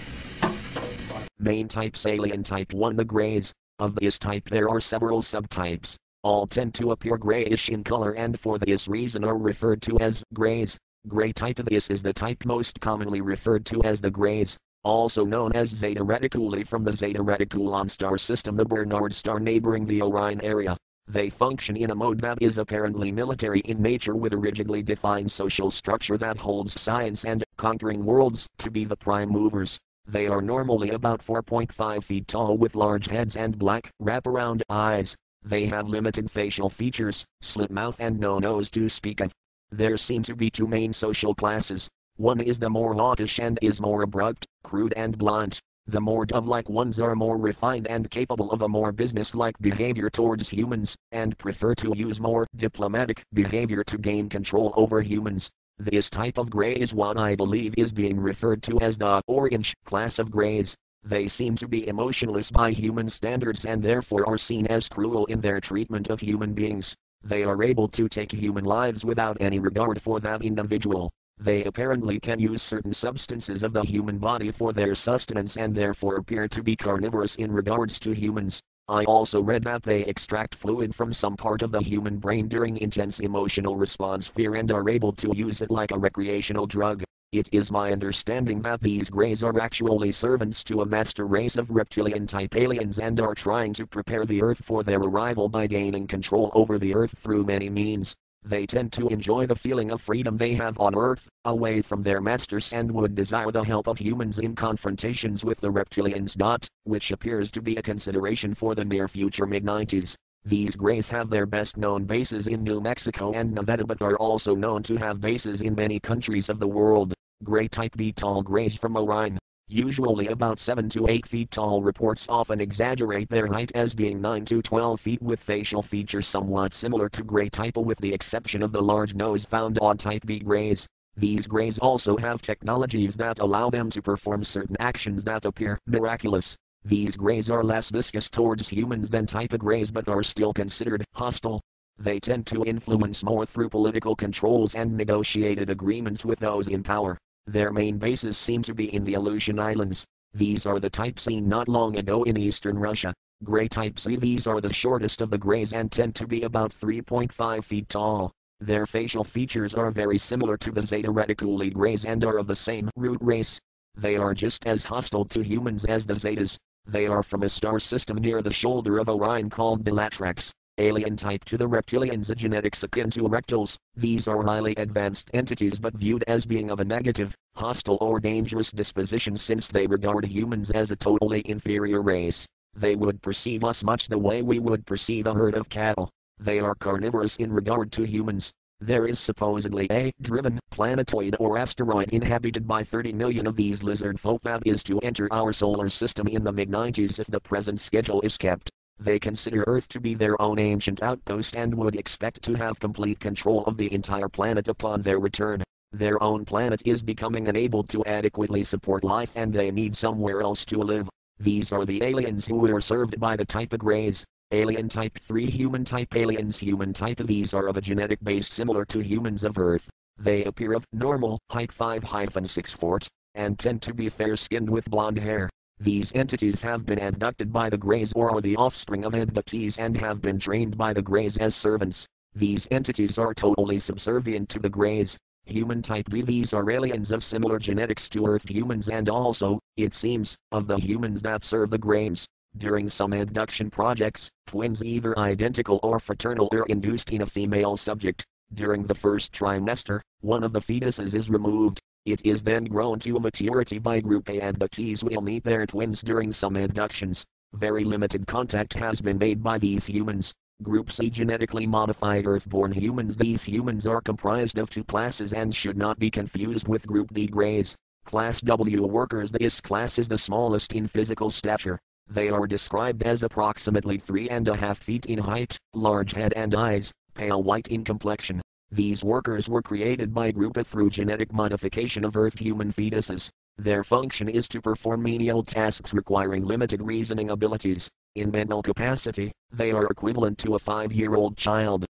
Main types alien type one the greys. Of this type there are several subtypes. All tend to appear grayish in color and for this reason are referred to as greys. Gray type of this is the type most commonly referred to as the greys, also known as Zeta Reticuli from the Zeta Reticulon star system, the Bernard star neighboring the Orion area. They function in a mode that is apparently military in nature with a rigidly defined social structure that holds science and conquering worlds to be the prime movers. They are normally about four point five feet tall with large heads and black wraparound eyes. They have limited facial features, slit mouth and no nose to speak of. There seem to be two main social classes. One is the more hawkish and is more abrupt, crude and blunt. The more dove-like ones are more refined and capable of a more business-like behavior towards humans, and prefer to use more diplomatic behavior to gain control over humans. This type of gray is what I believe is being referred to as the orange class of grays. They seem to be emotionless by human standards and therefore are seen as cruel in their treatment of human beings. They are able to take human lives without any regard for that individual. They apparently can use certain substances of the human body for their sustenance and therefore appear to be carnivorous in regards to humans. I also read that they extract fluid from some part of the human brain during intense emotional response fear and are able to use it like a recreational drug. It is my understanding that these greys are actually servants to a master race of reptilian-type aliens and are trying to prepare the Earth for their arrival by gaining control over the Earth through many means. They tend to enjoy the feeling of freedom they have on Earth, away from their masters, and would desire the help of humans in confrontations with the reptilians. Which appears to be a consideration for the near future mid nineties. These greys have their best known bases in New Mexico and Nevada but are also known to have bases in many countries of the world. Gray type B tall greys from Orion. Usually about seven to eight feet tall. Reports often exaggerate their height as being nine to twelve feet with facial features somewhat similar to gray type with the exception of the large nose found on type B greys. These greys also have technologies that allow them to perform certain actions that appear miraculous. These greys are less viscous towards humans than type A greys but are still considered hostile. They tend to influence more through political controls and negotiated agreements with those in power. Their main bases seem to be in the Aleutian Islands. These are the type seen not long ago in eastern Russia. Gray type C. These are the shortest of the greys and tend to be about three point five feet tall. Their facial features are very similar to the Zeta Reticuli greys and are of the same root race. They are just as hostile to humans as the Zetas. They are from a star system near the shoulder of Orion called Bellatrix. Alien type to the reptilians, a genetics akin to reptiles. These are highly advanced entities but viewed as being of a negative, hostile or dangerous disposition since they regard humans as a totally inferior race. They would perceive us much the way we would perceive a herd of cattle. They are carnivorous in regard to humans. There is supposedly a driven planetoid or asteroid inhabited by thirty million of these lizard folk that is to enter our solar system in the mid nineties if the present schedule is kept. They consider Earth to be their own ancient outpost and would expect to have complete control of the entire planet upon their return. Their own planet is becoming unable to adequately support life and they need somewhere else to live. These are the aliens who are served by the type of greys. Alien type three human type aliens. Human type. These are of a genetic base similar to humans of Earth. They appear of normal height five to six foot and tend to be fair-skinned with blonde hair. These entities have been abducted by the greys or are the offspring of abductees and have been trained by the greys as servants. These entities are totally subservient to the greys. Human type B. These are aliens of similar genetics to Earth humans and also, it seems, of the humans that serve the greys. During some abduction projects, twins either identical or fraternal are induced in a female subject. During the first trimester, one of the fetuses is removed. It is then grown to maturity by group A. Abductees will meet their twins during some abductions. Very limited contact has been made by these humans. Group C. Genetically modified Earth-born humans. These humans are comprised of two classes and should not be confused with Group D greys. Class W workers. This class is the smallest in physical stature. They are described as approximately three and a half feet in height, large head and eyes, pale white in complexion. These workers were created by Group A through genetic modification of Earth human fetuses. Their function is to perform menial tasks requiring limited reasoning abilities. In mental capacity, they are equivalent to a five-year-old child.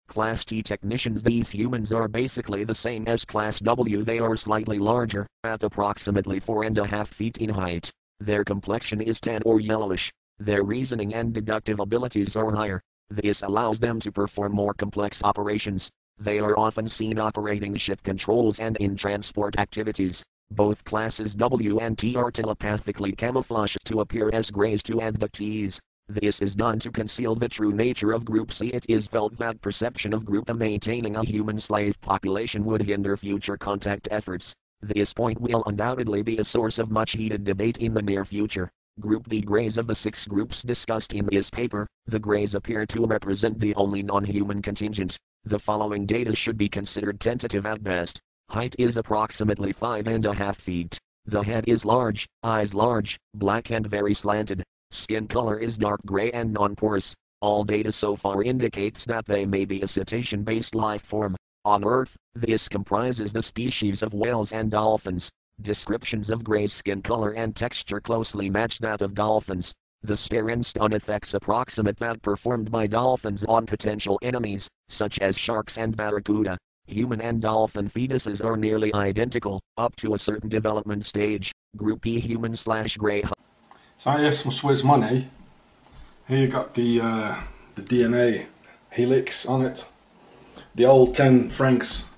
Class T technicians. These humans are basically the same as Class W. They are slightly larger, at approximately four and a half feet in height. Their complexion is tan or yellowish. Their reasoning and deductive abilities are higher. This allows them to perform more complex operations. They are often seen operating ship controls and in transport activities. Both classes W and T are telepathically camouflaged to appear as Greys to and the Ts. This is done to conceal the true nature of Group C. It is felt that perception of Group A maintaining a human slave population would hinder future contact efforts. This point will undoubtedly be a source of much heated debate in the near future. Group D Greys. Of the six groups discussed in this paper, the Greys appear to represent the only non-human contingent. The following data should be considered tentative at best. Height is approximately five and a half feet. The head is large, eyes large, black and very slanted. Skin color is dark gray and non-porous. All data so far indicates that they may be a cetacean-based life form. On Earth, this comprises the species of whales and dolphins. Descriptions of Gray's skin color and texture closely match that of dolphins. The stare and stun effects approximate that performed by dolphins on potential enemies, such as sharks and barracuda. Human and dolphin fetuses are nearly identical, up to a certain development stage. Group E human slash Gray. So here's some Swiss money. Here you got the uh, the D N A helix on it. The old ten francs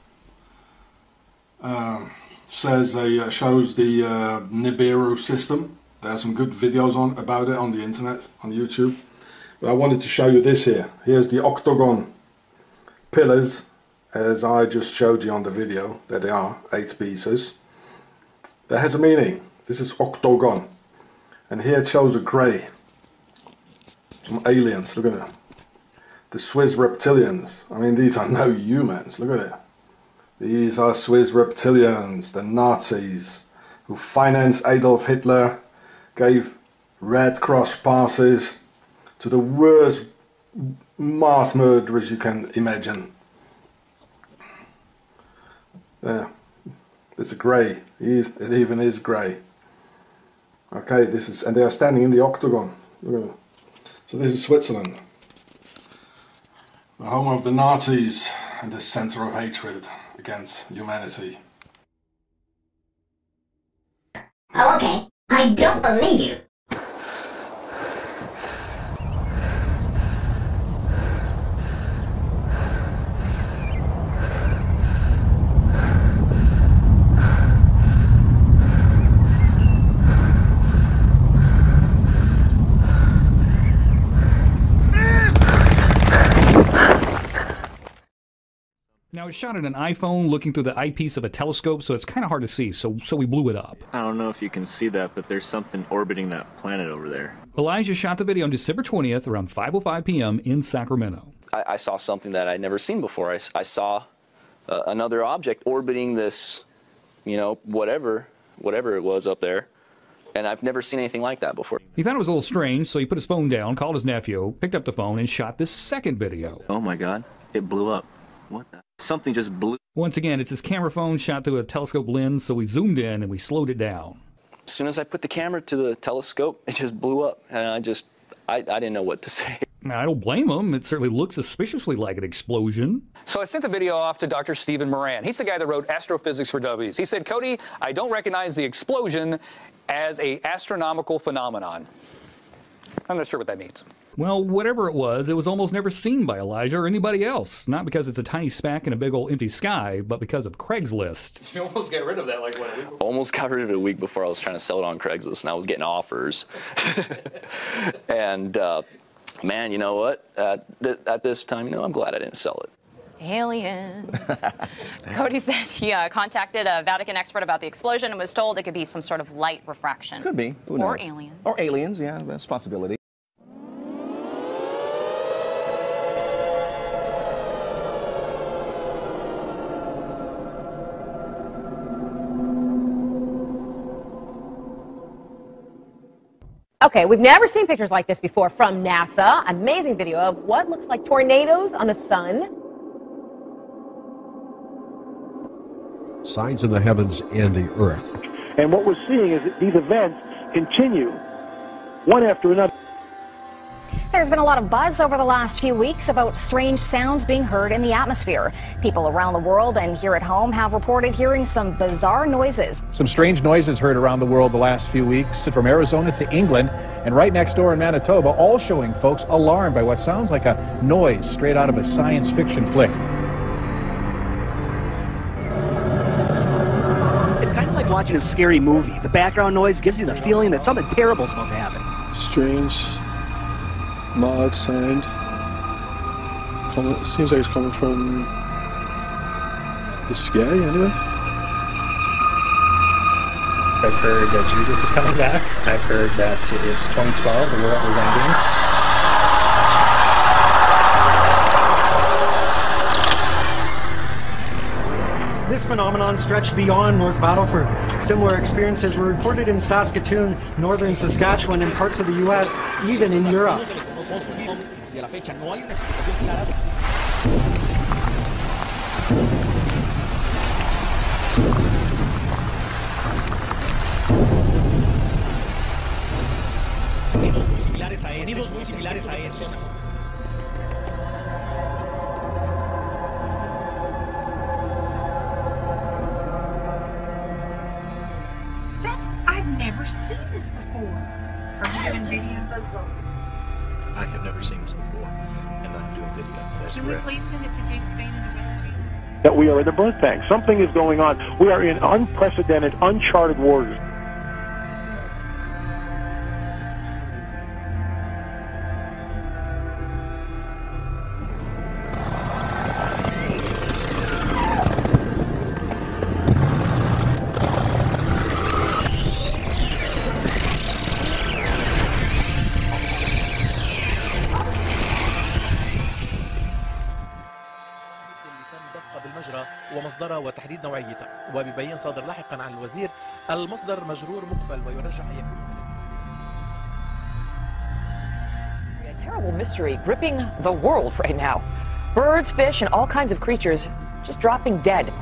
um, says uh, shows the uh, Nibiru system. There are some good videos on about it on the internet, on YouTube. But I wanted to show you this here. Here's the octagon pillars, as I just showed you on the video. There they are, eight pieces. That has a meaning. This is octagon. And here it shows a grey. Some aliens, look at that. The Swiss reptilians. I mean, these are no humans, look at it. These are Swiss reptilians, the Nazis, who financed Adolf Hitler, gave Red Cross passes to the worst mass murderers you can imagine. There, it's a grey, it even is grey. Okay, this is, and they are standing in the octagon. Look at it. So this is Switzerland, the home of the Nazis and the center of hatred against humanity. Oh, okay. I don't believe you. Now, it's shot at an iPhone looking through the eyepiece of a telescope, so it's kind of hard to see, so so we blew it up. I don't know if you can see that, but there's something orbiting that planet over there. Elijah shot the video on December twentieth around five oh five p m in Sacramento. I, I saw something that I'd never seen before. I, I saw uh, another object orbiting this, you know, whatever, whatever it was up there, and I've never seen anything like that before. He thought it was a little strange, so he put his phone down, called his nephew, picked up the phone, and shot this second video. Oh my God, it blew up. What the? Something just blew. Once again, it's his camera phone shot through a telescope lens, so we zoomed in and we slowed it down. As soon as I put the camera to the telescope, it just blew up, and I just, I, I didn't know what to say. I don't blame him. It certainly looks suspiciously like an explosion. So I sent the video off to Doctor Stephen Moran. He's the guy that wrote Astrophysics for Dummies. He said, Cody, I don't recognize the explosion as a astronomical phenomenon. I'm not sure what that means. Well, whatever it was, it was almost never seen by Elijah or anybody else. Not because it's a tiny speck in a big old empty sky, but because of Craigslist. You almost got rid of that like what, a week before? Almost got rid of it a week before I was trying to sell it on Craigslist, and I was getting offers. And, uh, man, you know what? At, th at this time, you know, I'm glad I didn't sell it. Aliens. Cody said he uh, contacted a Vatican expert about the explosion and was told it could be some sort of light refraction. Could be. Who or knows? aliens. Or aliens, yeah, that's a possibility. Okay, we've never seen pictures like this before from NASA. Amazing video of what looks like tornadoes on the sun. Signs in the heavens and the earth. And what we're seeing is that these events continue, one after another. There there's been a lot of buzz over the last few weeks about strange sounds being heard in the atmosphere. People around the world and here at home have reported hearing some bizarre noises. Some strange noises heard around the world the last few weeks, from Arizona to England, and right next door in Manitoba, all showing folks alarmed by what sounds like a noise straight out of a science fiction flick. It's kind of like watching a scary movie. The background noise gives you the feeling that something terrible is about to happen. Strange, mild sound. Coming, it seems like it's coming from the sky, anyway. I've heard that Jesus is coming back. I've heard that it's twenty twelve, the world is ending. This phenomenon stretched beyond North Battleford. Similar experiences were reported in Saskatoon, northern Saskatchewan, and parts of the U S, even in Europe. Sonidos muy similares a estos. That's, I've never seen this before. Are you doing video? I have never seen this before, and I'm doing video. That's Can correct. we please send it to James Spain and the Weather Channel? That we are in the birth bank. Something is going on. We are in unprecedented, uncharted waters. بالمجرى ومصدرها وتحديد نوعيتها وبيبين صادر لاحقا عن الوزير المصدر مجرور مقفل ويرجح أن يكون A terrible mystery gripping the world right now. Birds, fish, and all kinds of creatures just dropping dead.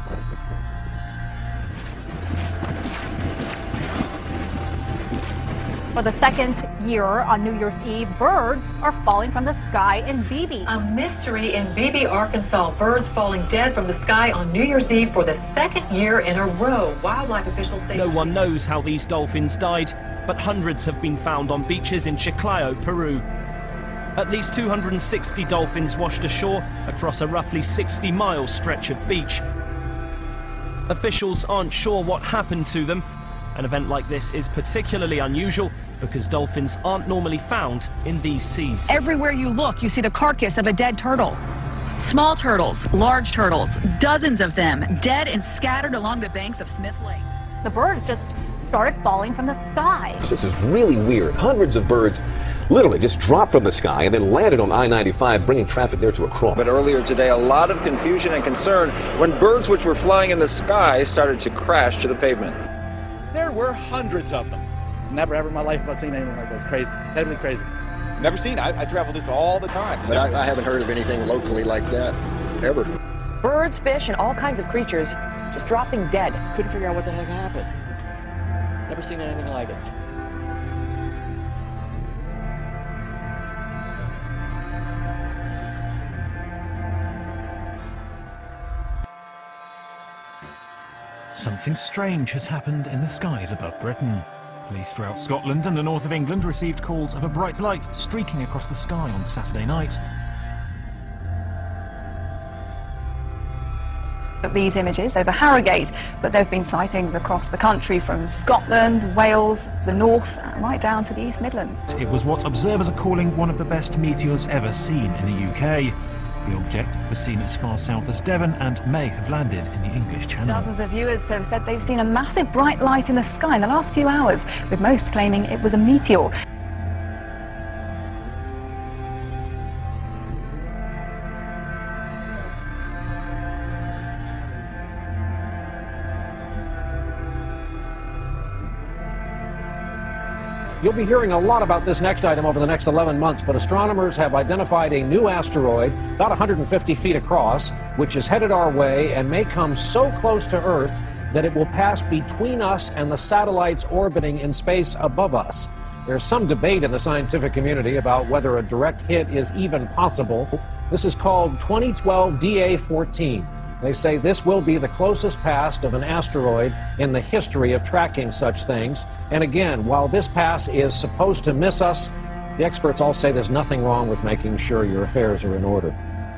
For the second year on New Year's Eve, birds are falling from the sky in Beebe. A mystery in Beebe, Arkansas. Birds falling dead from the sky on New Year's Eve for the second year in a row. Wildlife officials say no one knows how these dolphins died, but hundreds have been found on beaches in Chiclayo, Peru. At least two hundred sixty dolphins washed ashore across a roughly sixty mile stretch of beach. Officials aren't sure what happened to them. An event like this is particularly unusual because dolphins aren't normally found in these seas. Everywhere you look, you see the carcass of a dead turtle. Small turtles, large turtles, dozens of them, dead and scattered along the banks of Smith Lake. The birds just started falling from the sky. This is really weird. Hundreds of birds literally just dropped from the sky and then landed on I ninety-five, bringing traffic there to a crawl. But earlier today, a lot of confusion and concern when birds which were flying in the sky started to crash to the pavement. There were hundreds of them. Never ever in my life have I seen anything like this. Crazy. Totally crazy. Never seen it. I, I travel this all the time. But I, I haven't heard of anything locally like that, ever. Birds, fish, and all kinds of creatures just dropping dead. Couldn't figure out what the heck happened. Never seen anything like it. Something strange has happened in the skies above Britain. Police throughout Scotland and the north of England received calls of a bright light streaking across the sky on Saturday night. These images over Harrogate, but there have been sightings across the country from Scotland, Wales, the north, and right down to the East Midlands. It was what observers are calling one of the best meteors ever seen in the U K. The object was seen as far south as Devon and may have landed in the English Channel. Dozens of viewers have said they've seen a massive bright light in the sky in the last few hours, with most claiming it was a meteor. You'll be hearing a lot about this next item over the next eleven months, but astronomers have identified a new asteroid about one hundred fifty feet across, which is headed our way and may come so close to Earth that it will pass between us and the satellites orbiting in space above us. There's some debate in the scientific community about whether a direct hit is even possible. This is called twenty twelve D A fourteen. They say this will be the closest pass of an asteroid in the history of tracking such things. And again, while this pass is supposed to miss us, the experts all say there's nothing wrong with making sure your affairs are in order.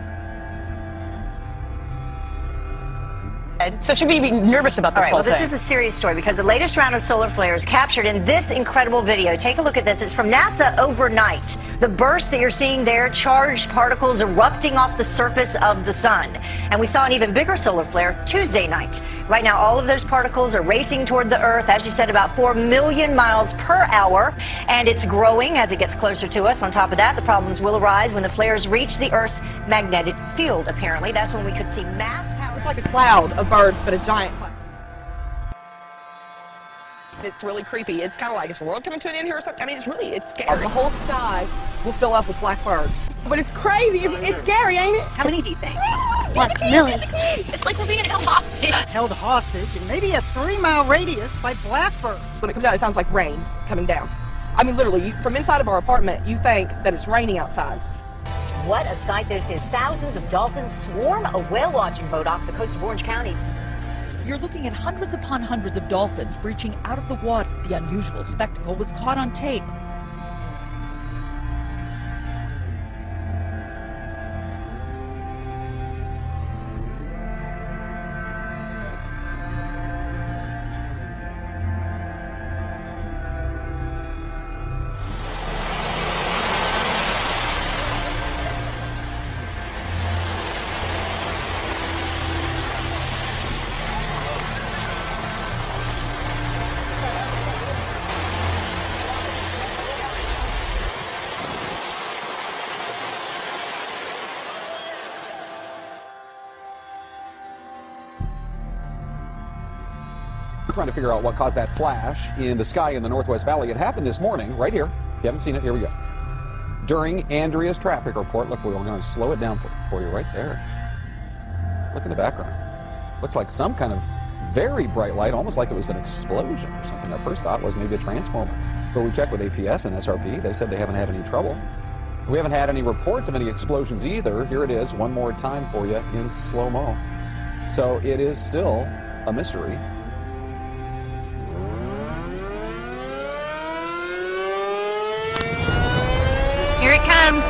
So should we be nervous about this All right, whole well, thing? this is a serious story because the latest round of solar flares captured in this incredible video. Take a look at this. It's from NASA overnight. The burst that you're seeing there, charged particles erupting off the surface of the sun. And we saw an even bigger solar flare Tuesday night. Right now, all of those particles are racing toward the Earth, as you said, about four million miles per hour. And it's growing as it gets closer to us. On top of that, the problems will arise when the flares reach the Earth's magnetic field, apparently. That's when we could see mass power. It's like a cloud of birds, but a giant cloud. It's really creepy. It's kind of like, is the world coming to an end here or something? I mean, it's really, it's scary. The whole sky will fill up with black birds. But it's crazy. It's, it's scary, ain't it? How many do you think? What, a million? It's like we're being held hostage. Held hostage in maybe a three-mile radius by blackbirds. When it comes down, it sounds like rain coming down. I mean, literally, you, from inside of our apartment, you think that it's raining outside. What a sight this is. Thousands of dolphins swarm a whale-watching boat off the coast of Orange County. You're looking at hundreds upon hundreds of dolphins breaching out of the water. The unusual spectacle was caught on tape. Trying to figure out what caused that flash in the sky in the Northwest Valley. It happened this morning, right here. If you haven't seen it, here we go. During Andrea's traffic report, look, we're going to slow it down for, for you right there. Look in the background. Looks like some kind of very bright light, almost like it was an explosion or something. Our first thought was maybe a transformer. But we checked with A P S and S R P. They said they haven't had any trouble. We haven't had any reports of any explosions either. Here it is, one more time for you in slow-mo. So it is still a mystery. Here it comes.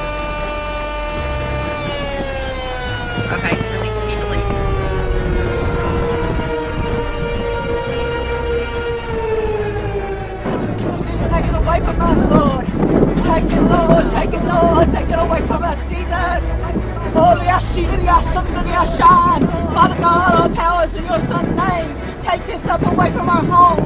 Okay, release immediately. Take it away from us, Lord. Take it, Lord. Take it, Lord. Take it away from us, Jesus. Holy Ashiri, Asundari, Ashan. Father God, all powers in your Son's name. Take this stuff away from our home.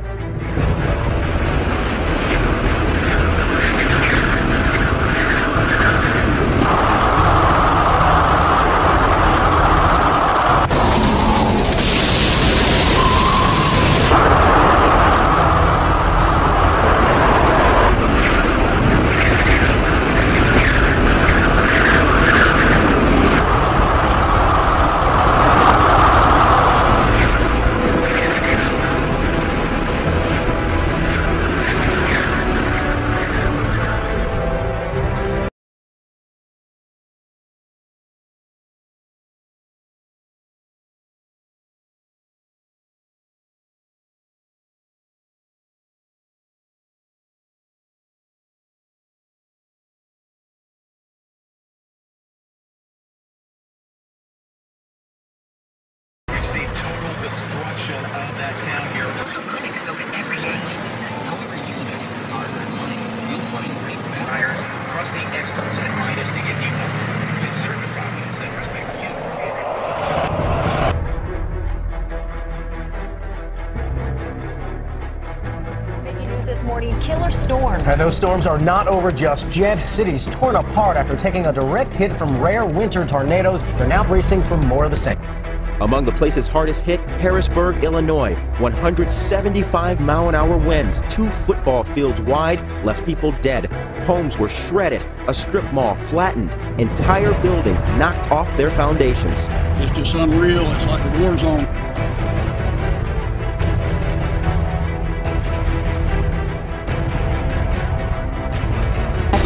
Killer storms. And those storms are not over just yet. Cities torn apart after taking a direct hit from rare winter tornadoes. They're now bracing for more of the same. Among the places hardest hit, Harrisburg, Illinois. one hundred seventy-five mile an hour winds, two football fields wide, less people dead. Homes were shredded, a strip mall flattened, entire buildings knocked off their foundations. It's just unreal. It's like a war zone.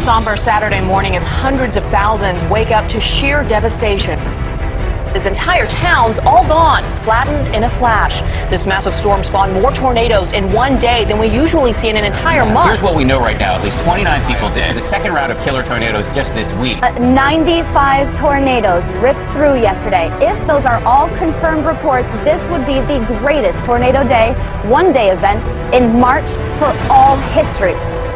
somber Saturday morning as hundreds of thousands wake up to sheer devastation. This entire town's all gone, flattened in a flash. This massive storm spawned more tornadoes in one day than we usually see in an entire month. Here's what we know right now. At least twenty-nine people dead. The second round of killer tornadoes just this week. Uh, ninety-five tornadoes ripped through yesterday. If those are all confirmed reports, this would be the greatest tornado day, one-day event in March for all history.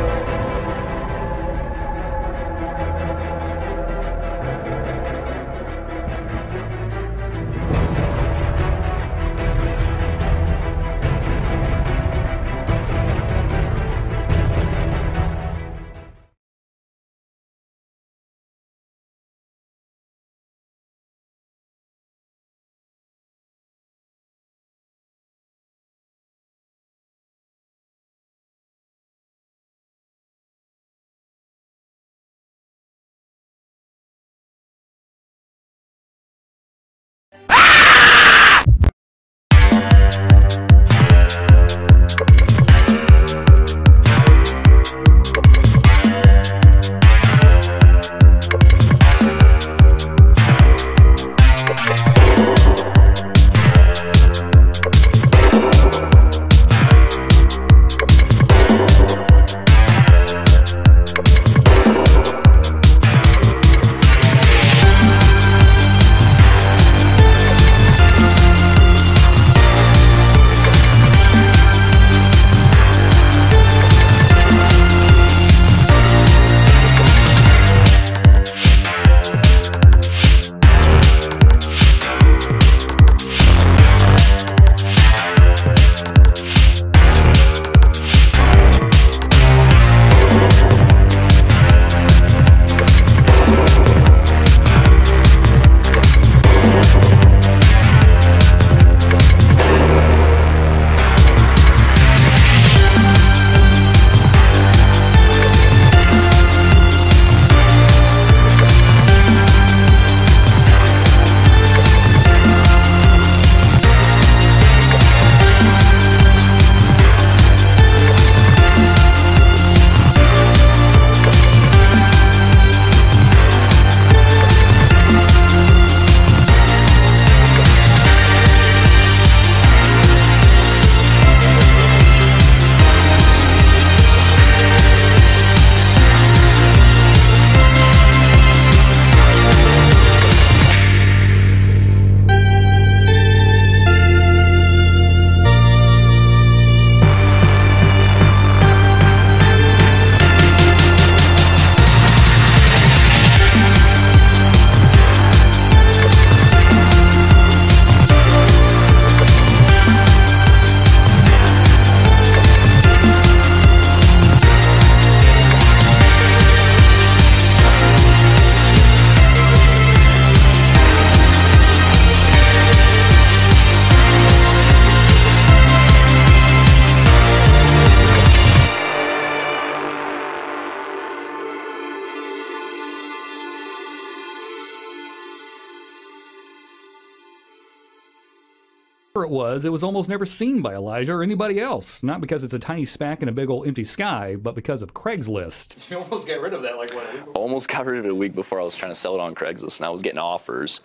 It was, it was almost never seen by Elijah or anybody else. Not because it's a tiny speck in a big old empty sky, but because of Craigslist. You almost got rid of that like what, a week before? Almost got rid of it a week before I was trying to sell it on Craigslist, and I was getting offers.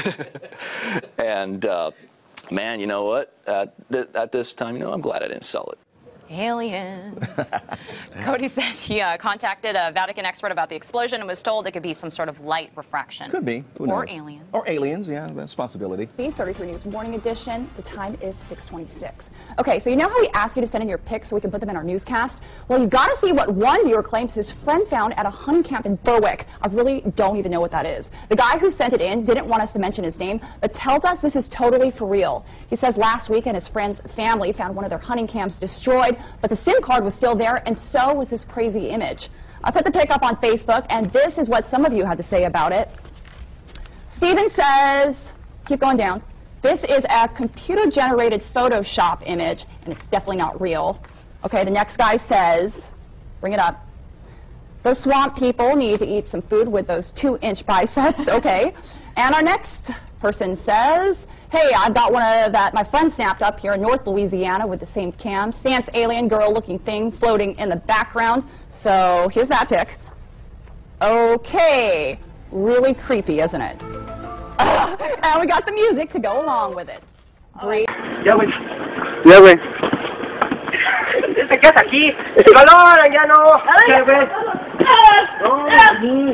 and uh, man, you know what? At, th at this time, you know, I'm glad I didn't sell it. Aliens. Cody said he uh, contacted a Vatican expert about the explosion and was told it could be some sort of light refraction. Could be. Who or knows? aliens. Or aliens, yeah, that's a possibility. thirty-three News Morning Edition. The time is six twenty-six. Okay, so you know how we ask you to send in your pics so we can put them in our newscast? Well, you got to see what one viewer claims his friend found at a hunting camp in Berwick. I really don't even know what that is. The guy who sent it in didn't want us to mention his name, but tells us this is totally for real. He says last weekend his friend's family found one of their hunting camps destroyed, but the SIM card was still there, and so was this crazy image. I put the pic up on Facebook, and this is what some of you had to say about it. Steven says, keep going down, this is a computer-generated Photoshop image, and it's definitely not real. Okay, the next guy says, bring it up, those swamp people need to eat some food with those two-inch biceps, okay. And our next person says, hey, I've got one of that my friend snapped up here in North Louisiana with the same cam. Stance alien girl-looking thing floating in the background. So here's that pic. Okay, really creepy, isn't it? And we got the music to go along with it. Breathe. Ya, güey. Ya, güey. Te quedas aquí. ¡El balón! ¡Ya no! ¿Qué, güey? No, no.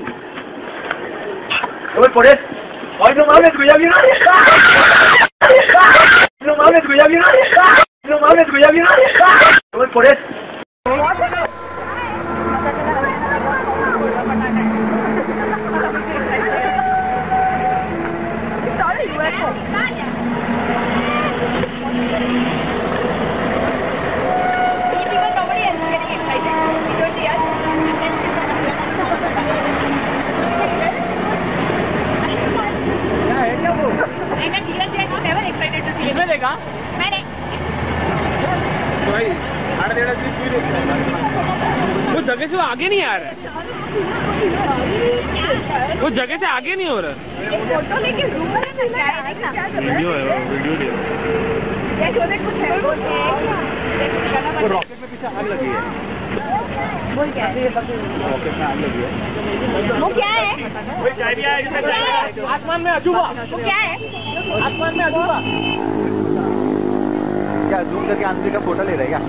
Voy por él. ¡Ay, no mames, güey! ¡Ya viene! ¡No mames, güey! ¡Ya viene! ¡No mames, güey! ¡Ya viene! Voy por él. वो जगह से आगे नहीं आ रहा है वो जगह से आगे नहीं हो रहा फोटो लेके वीडियो है वीडियो वो रॉकेट में पीछे आग लगी है वो क्या है रॉकेट में आग लगी है वो क्या है आसमान में अजूबा वो क्या है आसमान में अजूबा क्या जूम करके आदमी का फोटो ले रहे क्या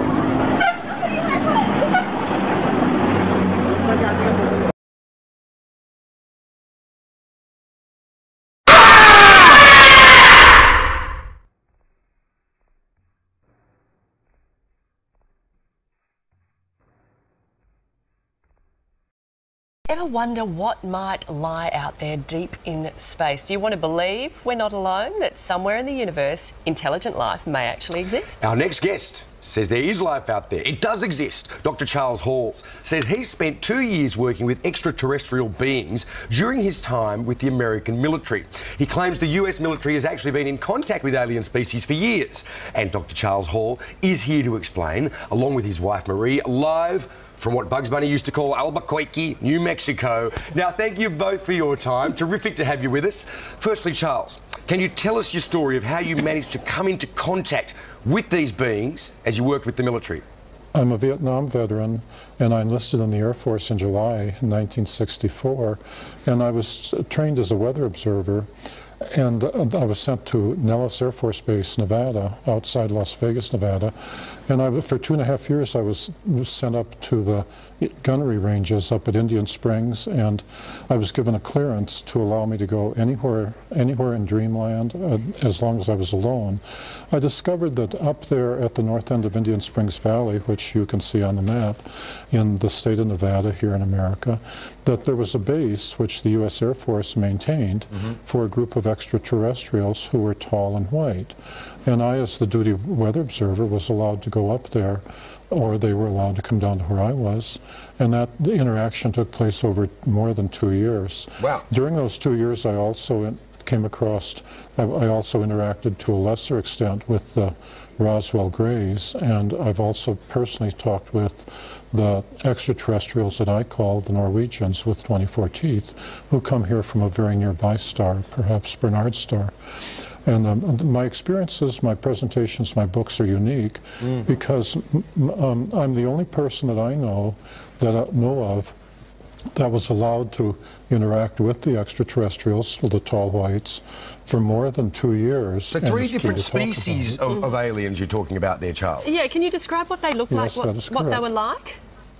Ever wonder what might lie out there deep in space? Do you want to believe we're not alone, that somewhere in the universe intelligent life may actually exist? Our next guest says there is life out there. It does exist. Doctor Charles Hall says he spent two years working with extraterrestrial beings during his time with the American military. He claims the U S military has actually been in contact with alien species for years. And Doctor Charles Hall is here to explain, along with his wife Marie, live from what Bugs Bunny used to call Albuquerque, New Mexico. Now, thank you both for your time. Terrific to have you with us. Firstly, Charles, can you tell us your story of how you managed to come into contact with these beings as you worked with the military? I'm a Vietnam veteran, and I enlisted in the Air Force in July nineteen sixty-four, and I was trained as a weather observer. And I was sent to Nellis Air Force Base, Nevada, outside Las Vegas, Nevada. And I, for two and a half years, I was, was sent up to the gunnery ranges up at Indian Springs, and I was given a clearance to allow me to go anywhere, anywhere in Dreamland, uh, as long as I was alone. I discovered that up there at the north end of Indian Springs Valley, which you can see on the map, in the state of Nevada here in America, that there was a base which the U S Air Force maintained mm-hmm. for a group of extraterrestrials who were tall and white. And I, as the duty weather observer, was allowed to go up there, or they were allowed to come down to where I was. And that the interaction took place over more than two years. Wow. During those two years, I also in, came across, I, I also interacted to a lesser extent with the Roswell Greys, and I've also personally talked with the extraterrestrials that I call the Norwegians with twenty-four teeth, who come here from a very nearby star, perhaps Bernard's star. And um, my experiences, my presentations, my books are unique mm. because um, I'm the only person that I know, that I know of, that was allowed to interact with the extraterrestrials, the tall whites, for more than two years. So three different species of, of aliens you're talking about there, Charles. Yeah, can you describe what they look yes, like, what, what they were like?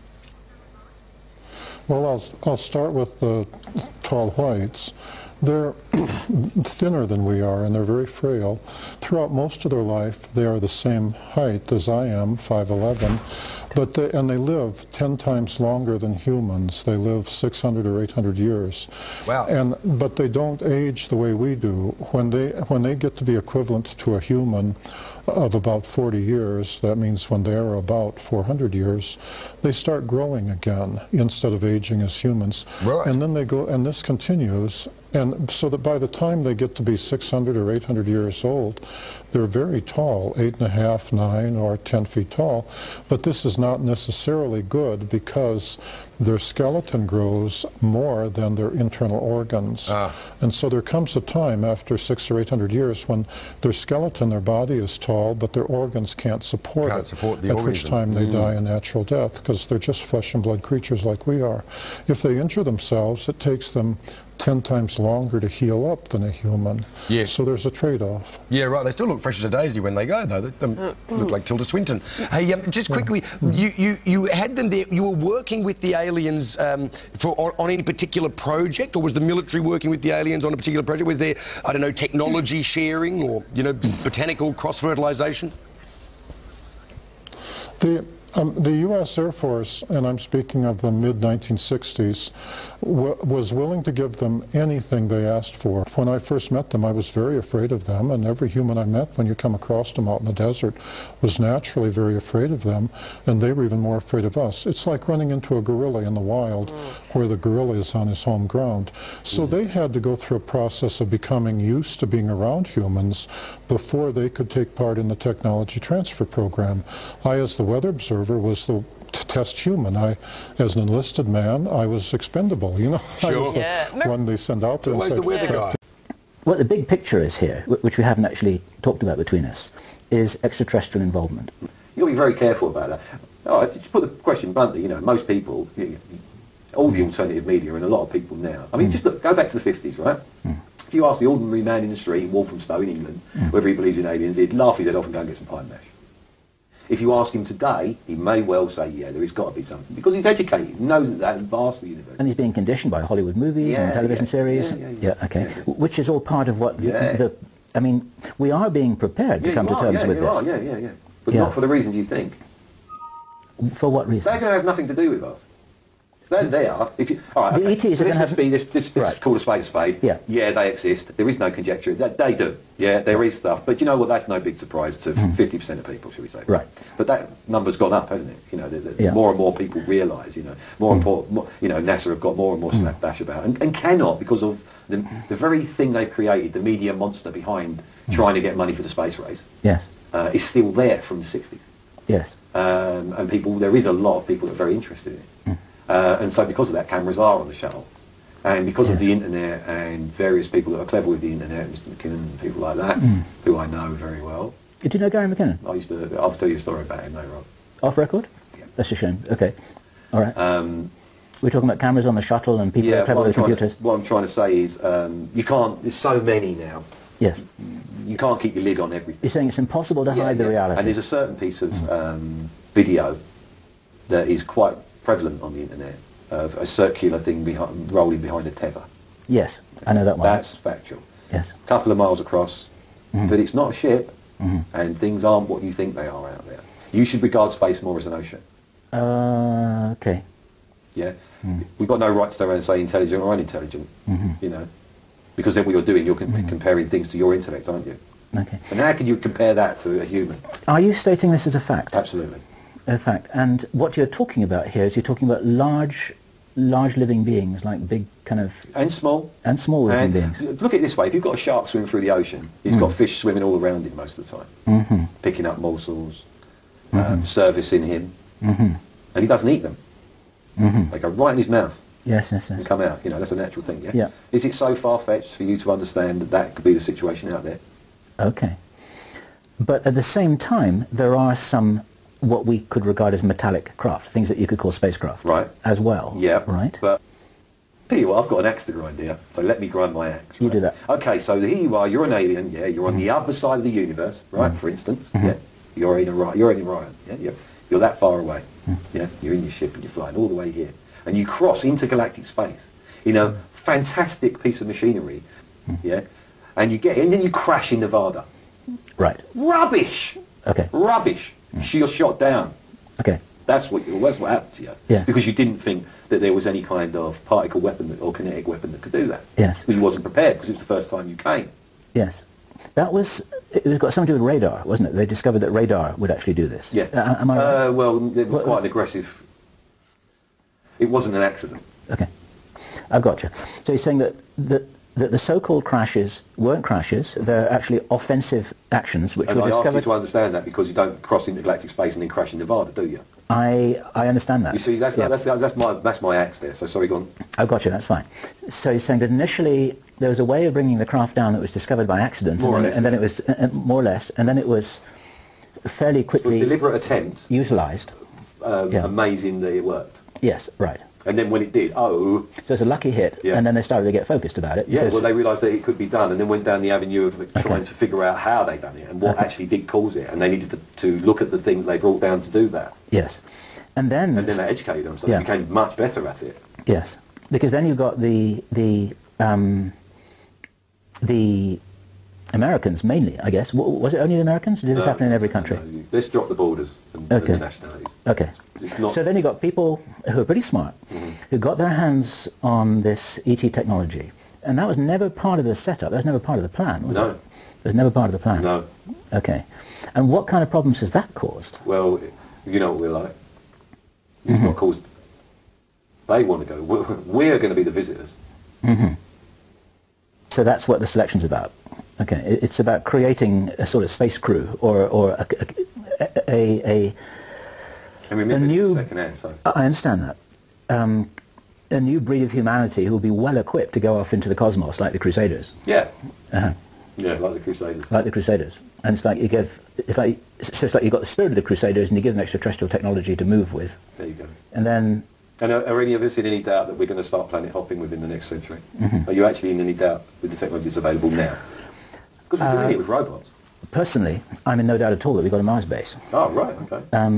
Well, I'll, I'll start with the tall whites. They're thinner than we are, and they're very frail. Throughout most of their life, they are the same height as I am, five eleven, but they, and they live ten times longer than humans. They live six hundred or eight hundred years. Wow. And, but they don't age the way we do. When they, when they get to be equivalent to a human of about forty years, that means when they are about four hundred years, they start growing again instead of aging as humans. Right. And then they go, and this continues. And And so that by the time they get to be six hundred or eight hundred years old, they're very tall, eight and a half, nine, or ten feet tall. But this is not necessarily good because their skeleton grows more than their internal organs. Ah. And so there comes a time after six or eight hundred years when their skeleton, their body is tall, but their organs can't support Can't it. support the at organism. which time they Mm. die a natural death because they're just flesh and blood creatures like we are. If they injure themselves, it takes them ten times longer to heal up than a human. Yes. So there's a trade-off. Yeah, right. They still look fresh as a daisy when they go, though. They um, look like Tilda Swinton. Hey, um, just quickly, you, you, you had them there. You were working with the aliens um, for on, on any particular project, or was the military working with the aliens on a particular project? Was there, I don't know, technology sharing or, you know, botanical cross-fertilisation? The, um, the U S Air Force, and I'm speaking of the mid nineteen sixties, w was willing to give them anything they asked for. When I first met them, I was very afraid of them, and every human I met when you come across them out in the desert was naturally very afraid of them, and they were even more afraid of us. It's like running into a gorilla in the wild, where the gorilla is on his home ground. So they had to go through a process of becoming used to being around humans before they could take part in the technology transfer program. I, as the weather observer, was the test human. I, as an enlisted man, I was expendable. You know, Sure. I was the Yeah. one they send out there. Always and the say, weather guy. What the big picture is here, wh- which we haven't actually talked about between us, is extraterrestrial involvement. You've got to be very careful about that. Oh, just put the question bluntly, you know, most people, you, you, all the alternative media and a lot of people now, I mean, just look, go back to the fifties, right? Mm. If you ask the ordinary man in the street in Walthamstow in England, Mm. whether he believes in aliens, he'd laugh his head off and go and get some pie and mash. If you ask him today, he may well say, yeah, there has got to be something, because he's educated, he knows that that vast the universe. And he's being conditioned by Hollywood movies Yeah, and television yeah, series. yeah, yeah, yeah. okay. Which is all part of what the, Yeah. the, I mean, we are being prepared Yeah, to come you to are, terms yeah, with you this. are, yeah, yeah, yeah. But Yeah. not for the reasons you think. For what reason? They're going to have nothing to do with us. They're there. If you, all right, The okay. E Ts so are let's gonna just have- be this. This, this Right. call a spade a spade. Yeah. Yeah, they exist. There is no conjecture. That they do. Yeah, there is stuff. But you know what? That's no big surprise to fifty percent of people, should we say? Right. But that number's gone up, hasn't it? You know, the, the Yeah. more and more people realise. You know, more important. More, you know, NASA have got more and more slapdash about, and, and cannot because of the the very thing they've created, the media monster behind trying to get money for the space race, Yes. uh, is still there from the sixties. Yes. Um, and people, there is a lot of people that are very interested in it. Uh, and so because of that, cameras are on the shuttle. And because of the internet and various people that are clever with the internet, Mister McKinnon and people like that, Mm. who I know very well. Did you know Gary McKinnon? I used to, I'll tell you a story about him later on. Off record? Yeah. That's a shame. Okay. All right. Um, We're talking about cameras on the shuttle and people yeah, clever what I'm, with trying computers. to, what I'm trying to say is, um, you can't, there's so many now. Yes. You can't keep your lid on everything. You're saying it's impossible to Yeah, hide the yeah. reality. And there's a certain piece of um, video that is quite prevalent on the internet of a circular thing behind, rolling behind a tether. Yes, I know that one. That's factual. Yes. A couple of miles across, Mhm. but it's not a ship, Mhm. and things aren't what you think they are out there. You should regard space more as an ocean. Uh, okay. Yeah, we've got no right to go around and say intelligent or unintelligent. Mhm. You know, because then what you're doing, you're com- comparing things to your intellect, aren't you? Okay. And how can you compare that to a human? Are you stating this as a fact? Absolutely. A fact. And what you're talking about here is you're talking about large, large living beings, like big kind of... And small. And small living And beings. look at it this way: if you've got a shark swimming through the ocean, he's Mm. got fish swimming all around him most of the time, Mm-hmm. picking up morsels, Mhm. um, servicing him, Mm-hmm. and he doesn't eat them. Mm-hmm. They go right in his mouth Yes, yes, yes. and come out. You know, that's a natural thing. Yeah. Yeah. Is it so far-fetched for you to understand that that could be the situation out there? Okay. But at the same time, there are some what we could regard as metallic craft, things that you could call spacecraft. Right. As well. Yeah. Right. But tell you what, I've got an axe to grind here, so let me grind my axe. You do that. Okay, so here you are. You're an alien. Yeah. You're on the other side of the universe, right? For instance. Mhm. Yeah. You're in Orion. You're in Orion. Yeah. You're, you're that far away. Mm. Yeah. You're in your ship and you're flying all the way here, and you cross intergalactic space in a fantastic piece of machinery. Mm. Yeah. And you get, and then you crash in Nevada. Right. Rubbish. Okay. Rubbish. You're shot down. Okay. That's what you, that's what happened to you. Yeah. Because you didn't think that there was any kind of particle weapon that, or kinetic weapon that could do that. Yes. Well, you wasn't prepared because it was the first time you came. Yes. That was, it was got something to do with radar, wasn't it? They discovered that radar would actually do this. Yeah. Uh, am I right? Uh, well, it was What- quite an aggressive. It wasn't an accident. Okay. I've got you. So you're saying that, that that the so-called crashes weren't crashes. They're actually offensive actions which and were I discovered. ask you to understand that because you don't cross intergalactic space and then crash in Nevada, do you? I I understand that. You see, that's Yeah. that's that's my that's my axe there. So sorry, go on. Oh, gotcha. That's fine. So you're saying that initially there was a way of bringing the craft down that was discovered by accident, More or and, then, less, and then yeah. it was uh, more or less, and then it was fairly quickly It was a deliberate attempt, utilised. um, Yeah. amazing that it worked. Yes, right. And then when it did, oh, So it's a lucky hit, Yeah. and then they started to get focused about it. yeah, because- well, they realised that it could be done, and then went down the avenue of trying to figure out how they done it and what Okay. actually did cause it, and they needed to, to look at the thing they brought down to do that. Yes, and then And then they educated them, so Yeah. they became much better at it. yes, because then you've got the the um, the Americans mainly, I guess. W- was it only the Americans? Or did this No, happen in every country? no, you- let's drop the borders and, Okay. and the nationalities. Okay. It's not- So then you've got people who are pretty smart, who got their hands on this E T technology, and that was never part of the setup. That was never part of the plan, was No. it? It was never part of the plan. No. Okay. And what kind of problems has that caused? Well, you know what we're like. It's Mm-hmm. not caused. They want to go. We're, we're going to be the visitors. hmm So that's what the selection's about. Okay. It- It's about creating a sort of space crew or or a a, a, a And remember, A it's new- the second hand, so. I understand that. Um, a new breed of humanity who will be well equipped to go off into the cosmos like the Crusaders. Yeah. Uh-huh. Yeah, like the Crusaders. Like the Crusaders. And it's like you give, it's like, so it's like you've got the spirit of the Crusaders and you give them extraterrestrial technology to move with. There you go. And then, And are, are any of us in any doubt that we're going to start planet hopping within the next century? Mhm. Are you actually in any doubt with the technologies available now? Because we're doing Uh, it with robots. personally, I'm in no doubt at all that we've got a Mars base. Oh, right, okay. Um,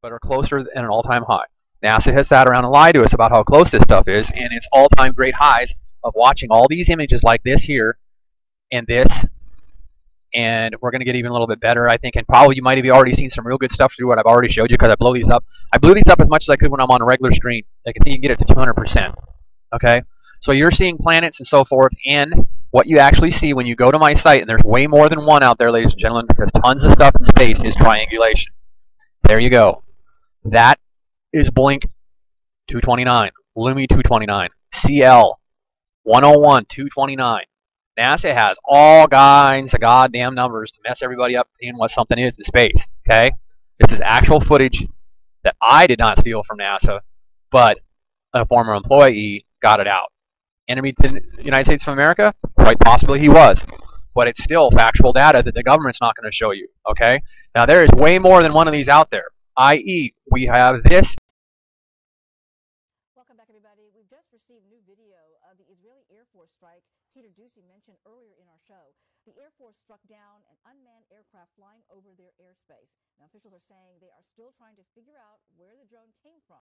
but are closer than an all-time high. NASA has sat around and lied to us about how close this stuff is, and it's all-time great highs of watching all these images like this here and this, and we're going to get even a little bit better, I think, and probably you might have already seen some real good stuff through what I've already showed you because I blow these up. I blew these up as much as I could when I'm on a regular screen. I can think you can get it to two hundred percent. Okay? So you're seeing planets and so forth, and what you actually see when you go to my site, and there's way more than one out there, ladies and gentlemen, because tons of stuff in space is triangulation. There you go. That is Blink two twenty-nine, Lumi two twenty-nine, C L one oh one two twenty-nine. NASA has all kinds of goddamn numbers to mess everybody up in what something is in space, okay? This is actual footage that I did not steal from NASA, but a former employee got it out. Enemy to the United States of America? Quite possibly he was. But it's still factual data that the government's not going to show you, okay? Now, there is way more than one of these out there, that is we have this. Welcome back, everybody. We've just received new video of the Israeli Air Force strike Peter Ducey mentioned earlier in our show. The Air Force struck down an unmanned aircraft flying over their airspace. Now, officials are saying they are still trying to figure out where the drone came from.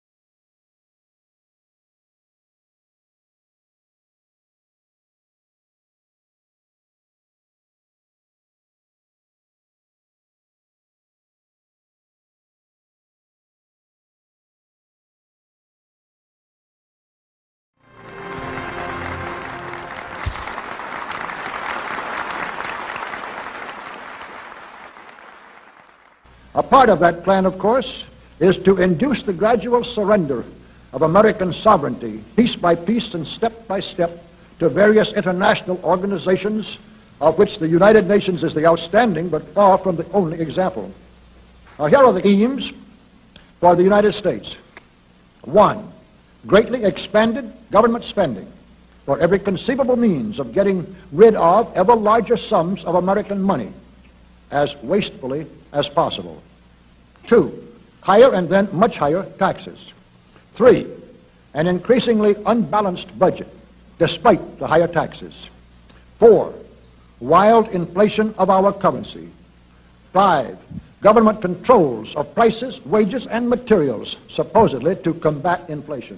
A part of that plan, of course, is to induce the gradual surrender of American sovereignty, piece by piece and step by step, to various international organizations, of which the United Nations is the outstanding but far from the only example. Now, here are the aims for the United States. One, greatly expanded government spending for every conceivable means of getting rid of ever larger sums of American money as wastefully as possible. Two, higher and then much higher taxes. Three, an increasingly unbalanced budget despite the higher taxes. Four, wild inflation of our currency. Five, government controls of prices, wages, and materials, supposedly to combat inflation.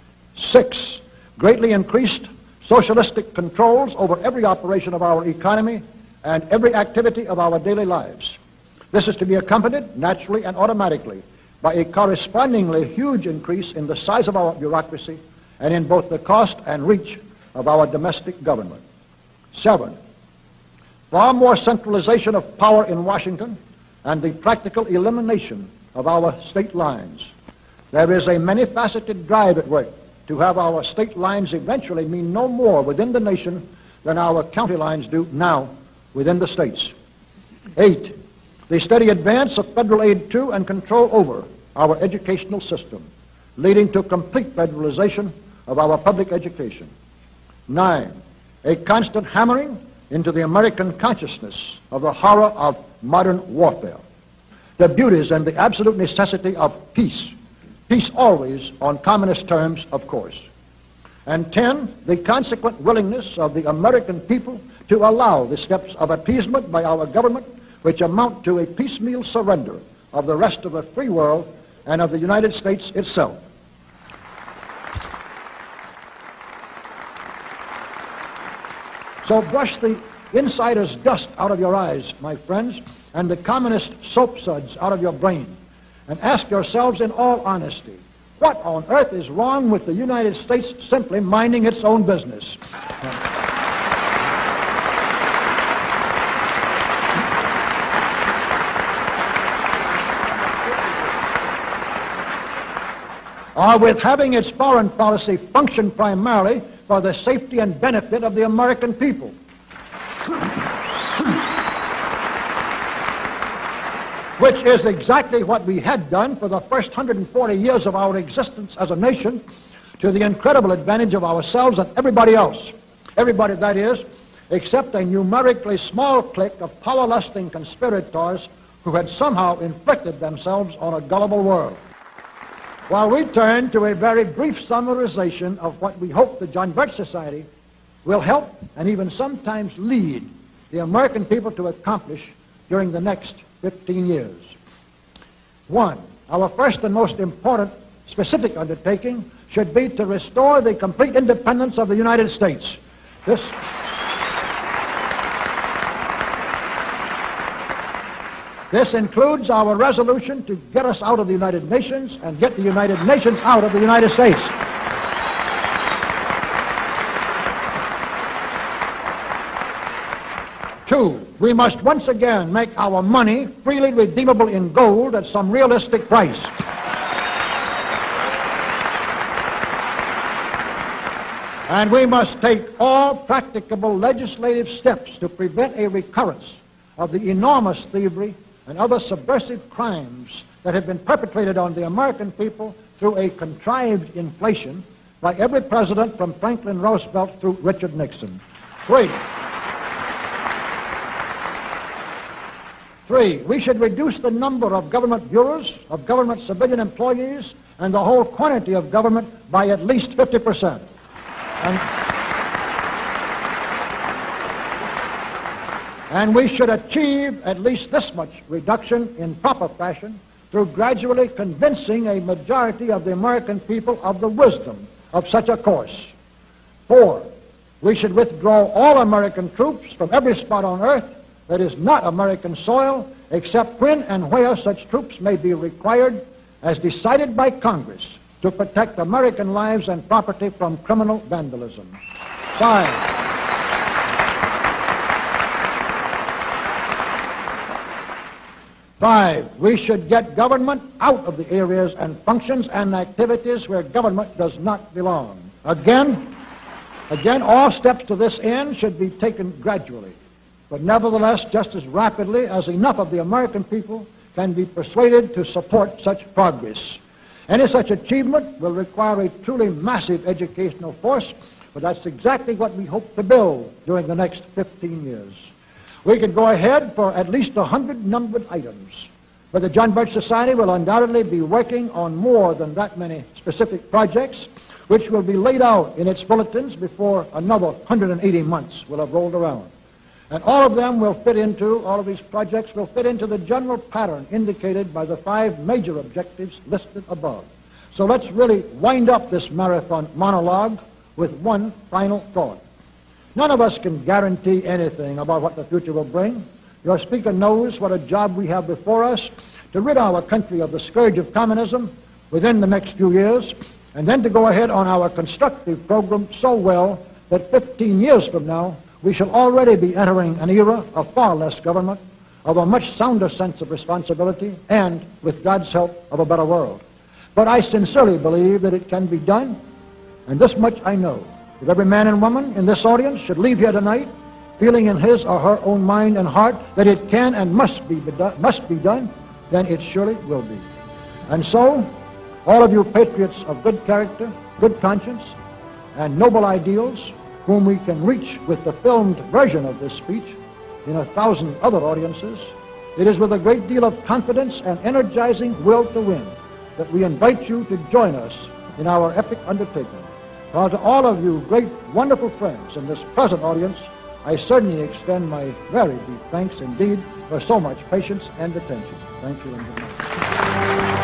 Six, greatly increased socialistic controls over every operation of our economy and every activity of our daily lives. This is to be accompanied, naturally and automatically, by a correspondingly huge increase in the size of our bureaucracy and in both the cost and reach of our domestic government. Seven, far more centralization of power in Washington and the practical elimination of our state lines. There is a many-faceted drive at work to have our state lines eventually mean no more within the nation than our county lines do now within the states. Eight, the steady advance of federal aid to and control over our educational system, leading to complete federalization of our public education. Nine, a constant hammering into the American consciousness of the horror of modern warfare, the beauties and the absolute necessity of peace, peace always on communist terms, of course. And ten, the consequent willingness of the American people to allow the steps of appeasement by our government which amount to a piecemeal surrender of the rest of the free world and of the United States itself. So brush the insider's dust out of your eyes, my friends, and the communist soap suds out of your brain, and ask yourselves in all honesty, what on earth is wrong with the United States simply minding its own business? Or with having its foreign policy function primarily for the safety and benefit of the American people. Which is exactly what we had done for the first one hundred forty years of our existence as a nation, to the incredible advantage of ourselves and everybody else. Everybody, that is, except a numerically small clique of power-lusting conspirators who had somehow inflicted themselves on a gullible world. While we turn to a very brief summarization of what we hope the John Birch Society will help and even sometimes lead the American people to accomplish during the next fifteen years. One, our first and most important specific undertaking should be to restore the complete independence of the United States. This, this includes our resolution to get us out of the United Nations and get the United Nations out of the United States. Two, we must once again make our money freely redeemable in gold at some realistic price. And we must take all practicable legislative steps to prevent a recurrence of the enormous thievery and other subversive crimes that have been perpetrated on the American people through a contrived inflation by every president from Franklin Roosevelt through Richard Nixon. Three. Three, we should reduce the number of government bureaus, of government civilian employees, and the whole quantity of government by at least fifty percent. And, and we should achieve at least this much reduction in proper fashion through gradually convincing a majority of the American people of the wisdom of such a course. Four, we should withdraw all American troops from every spot on earth that is not American soil, except when and where such troops may be required, as decided by Congress, to protect American lives and property from criminal vandalism. Five. Five, we should get government out of the areas and functions and activities where government does not belong. Again, again, all steps to this end should be taken gradually, but nevertheless just as rapidly as enough of the American people can be persuaded to support such progress. Any such achievement will require a truly massive educational force, but that's exactly what we hope to build during the next fifteen years. We could go ahead for at least a hundred numbered items, but the John Birch Society will undoubtedly be working on more than that many specific projects, which will be laid out in its bulletins before another one hundred eighty months will have rolled around. And all of them will fit into, all of these projects will fit into the general pattern indicated by the five major objectives listed above. So let's really wind up this marathon monologue with one final thought. None of us can guarantee anything about what the future will bring. Your speaker knows what a job we have before us to rid our country of the scourge of communism within the next few years, and then to go ahead on our constructive program so well that fifteen years from now, we shall already be entering an era of far less government, of a much sounder sense of responsibility, and, with God's help, of a better world. But I sincerely believe that it can be done, and this much I know, that every man and woman in this audience should leave here tonight feeling in his or her own mind and heart that it can and must be, must be done, then it surely will be. And so, all of you patriots of good character, good conscience, and noble ideals, whom we can reach with the filmed version of this speech in a thousand other audiences, it is with a great deal of confidence and energizing will to win that we invite you to join us in our epic undertaking. While to all of you great, wonderful friends in this present audience, I certainly extend my very deep thanks indeed for so much patience and attention. Thank you and good night.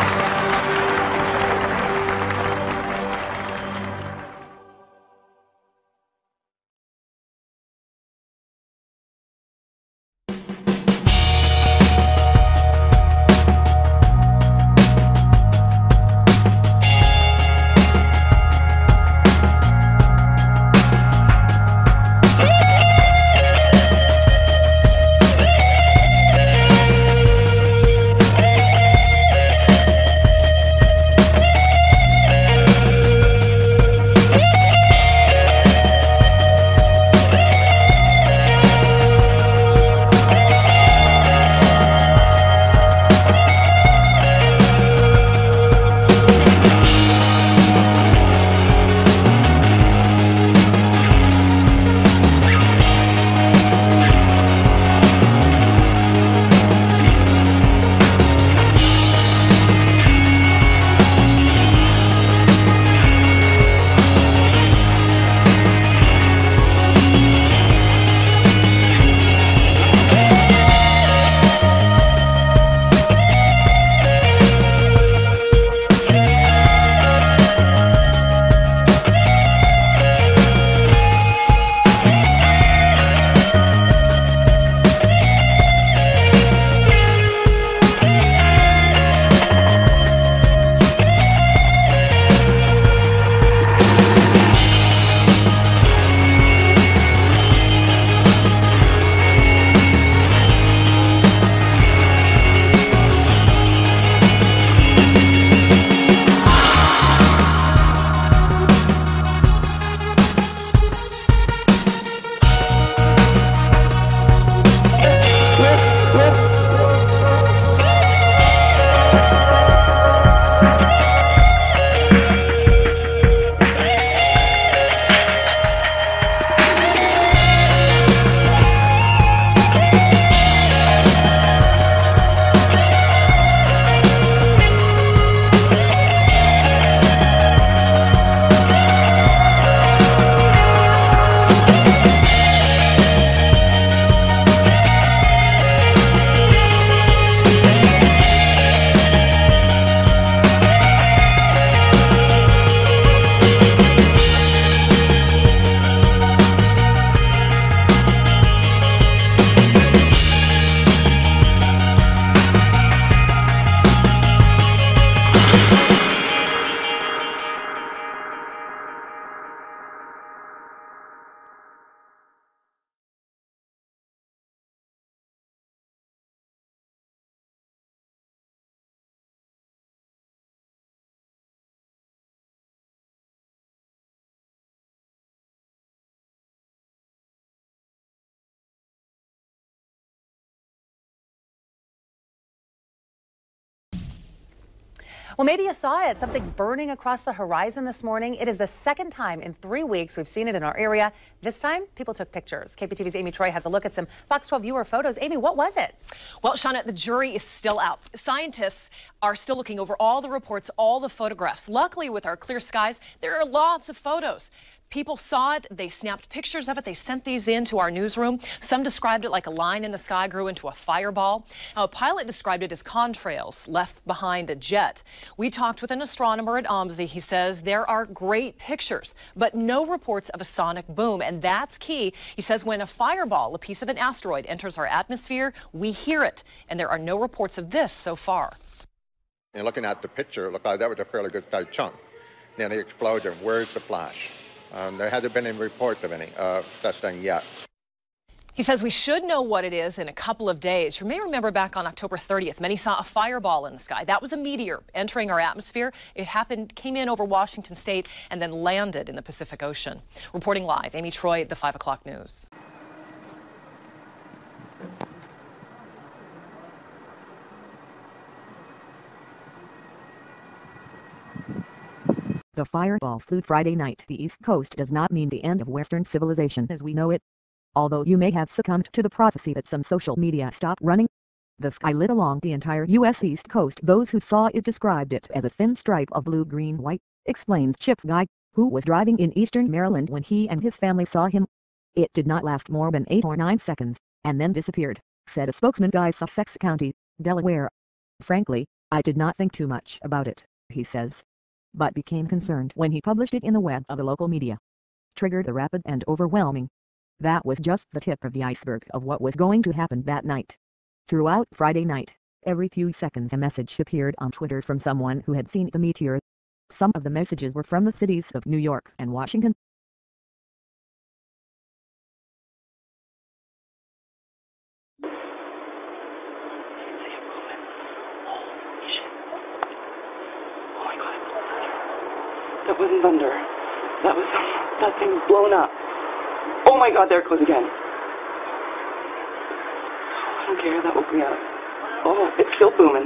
Well, maybe you saw it, something burning across the horizon this morning. It is the second time in three weeks we've seen it in our area. This time, people took pictures. K P T V's Amy Troy has a look at some Fox twelve viewer photos. Amy, what was it? Well, Shauna, the jury is still out. Scientists are still looking over all the reports, all the photographs. Luckily, with our clear skies, there are lots of photos. People saw it, they snapped pictures of it, they sent these in to our newsroom. Some described it like a line in the sky grew into a fireball. Now, a pilot described it as contrails left behind a jet. We talked with an astronomer at O M S I. He says there are great pictures, but no reports of a sonic boom, and that's key. He says when a fireball, a piece of an asteroid, enters our atmosphere, we hear it, and there are no reports of this so far. And looking at the picture, it looked like that was a fairly good sized chunk. Then the explosion, where's the flash? Um, there hasn't been any report of any uh, such thing yet. He says we should know what it is in a couple of days. You may remember back on October thirtieth, many saw a fireball in the sky. That was a meteor entering our atmosphere. It happened, came in over Washington State and then landed in the Pacific Ocean. Reporting live, Amy Troy, the five o'clock news. The fireball flew Friday night. The East Coast does not mean the end of Western civilization as we know it. Although you may have succumbed to the prophecy that some social media stopped running. The sky lit along the entire U S East Coast. Those who saw it described it as a thin stripe of blue, green, white, explains Chip Guy, who was driving in eastern Maryland when he and his family saw him. It did not last more than eight or nine seconds, and then disappeared, said a spokesman Guy, Sussex County, Delaware. Frankly, I did not think too much about it, he says, but became concerned when he published it in the web of the local media. Triggered the rapid and overwhelming. That was just the tip of the iceberg of what was going to happen that night. Throughout Friday night, every few seconds a message appeared on Twitter from someone who had seen the meteor. Some of the messages were from the cities of New York and Washington. That wasn't thunder. That was, that thing was blown up. Oh my God, there it goes again. I don't care, that woke me up. Oh, it's still booming.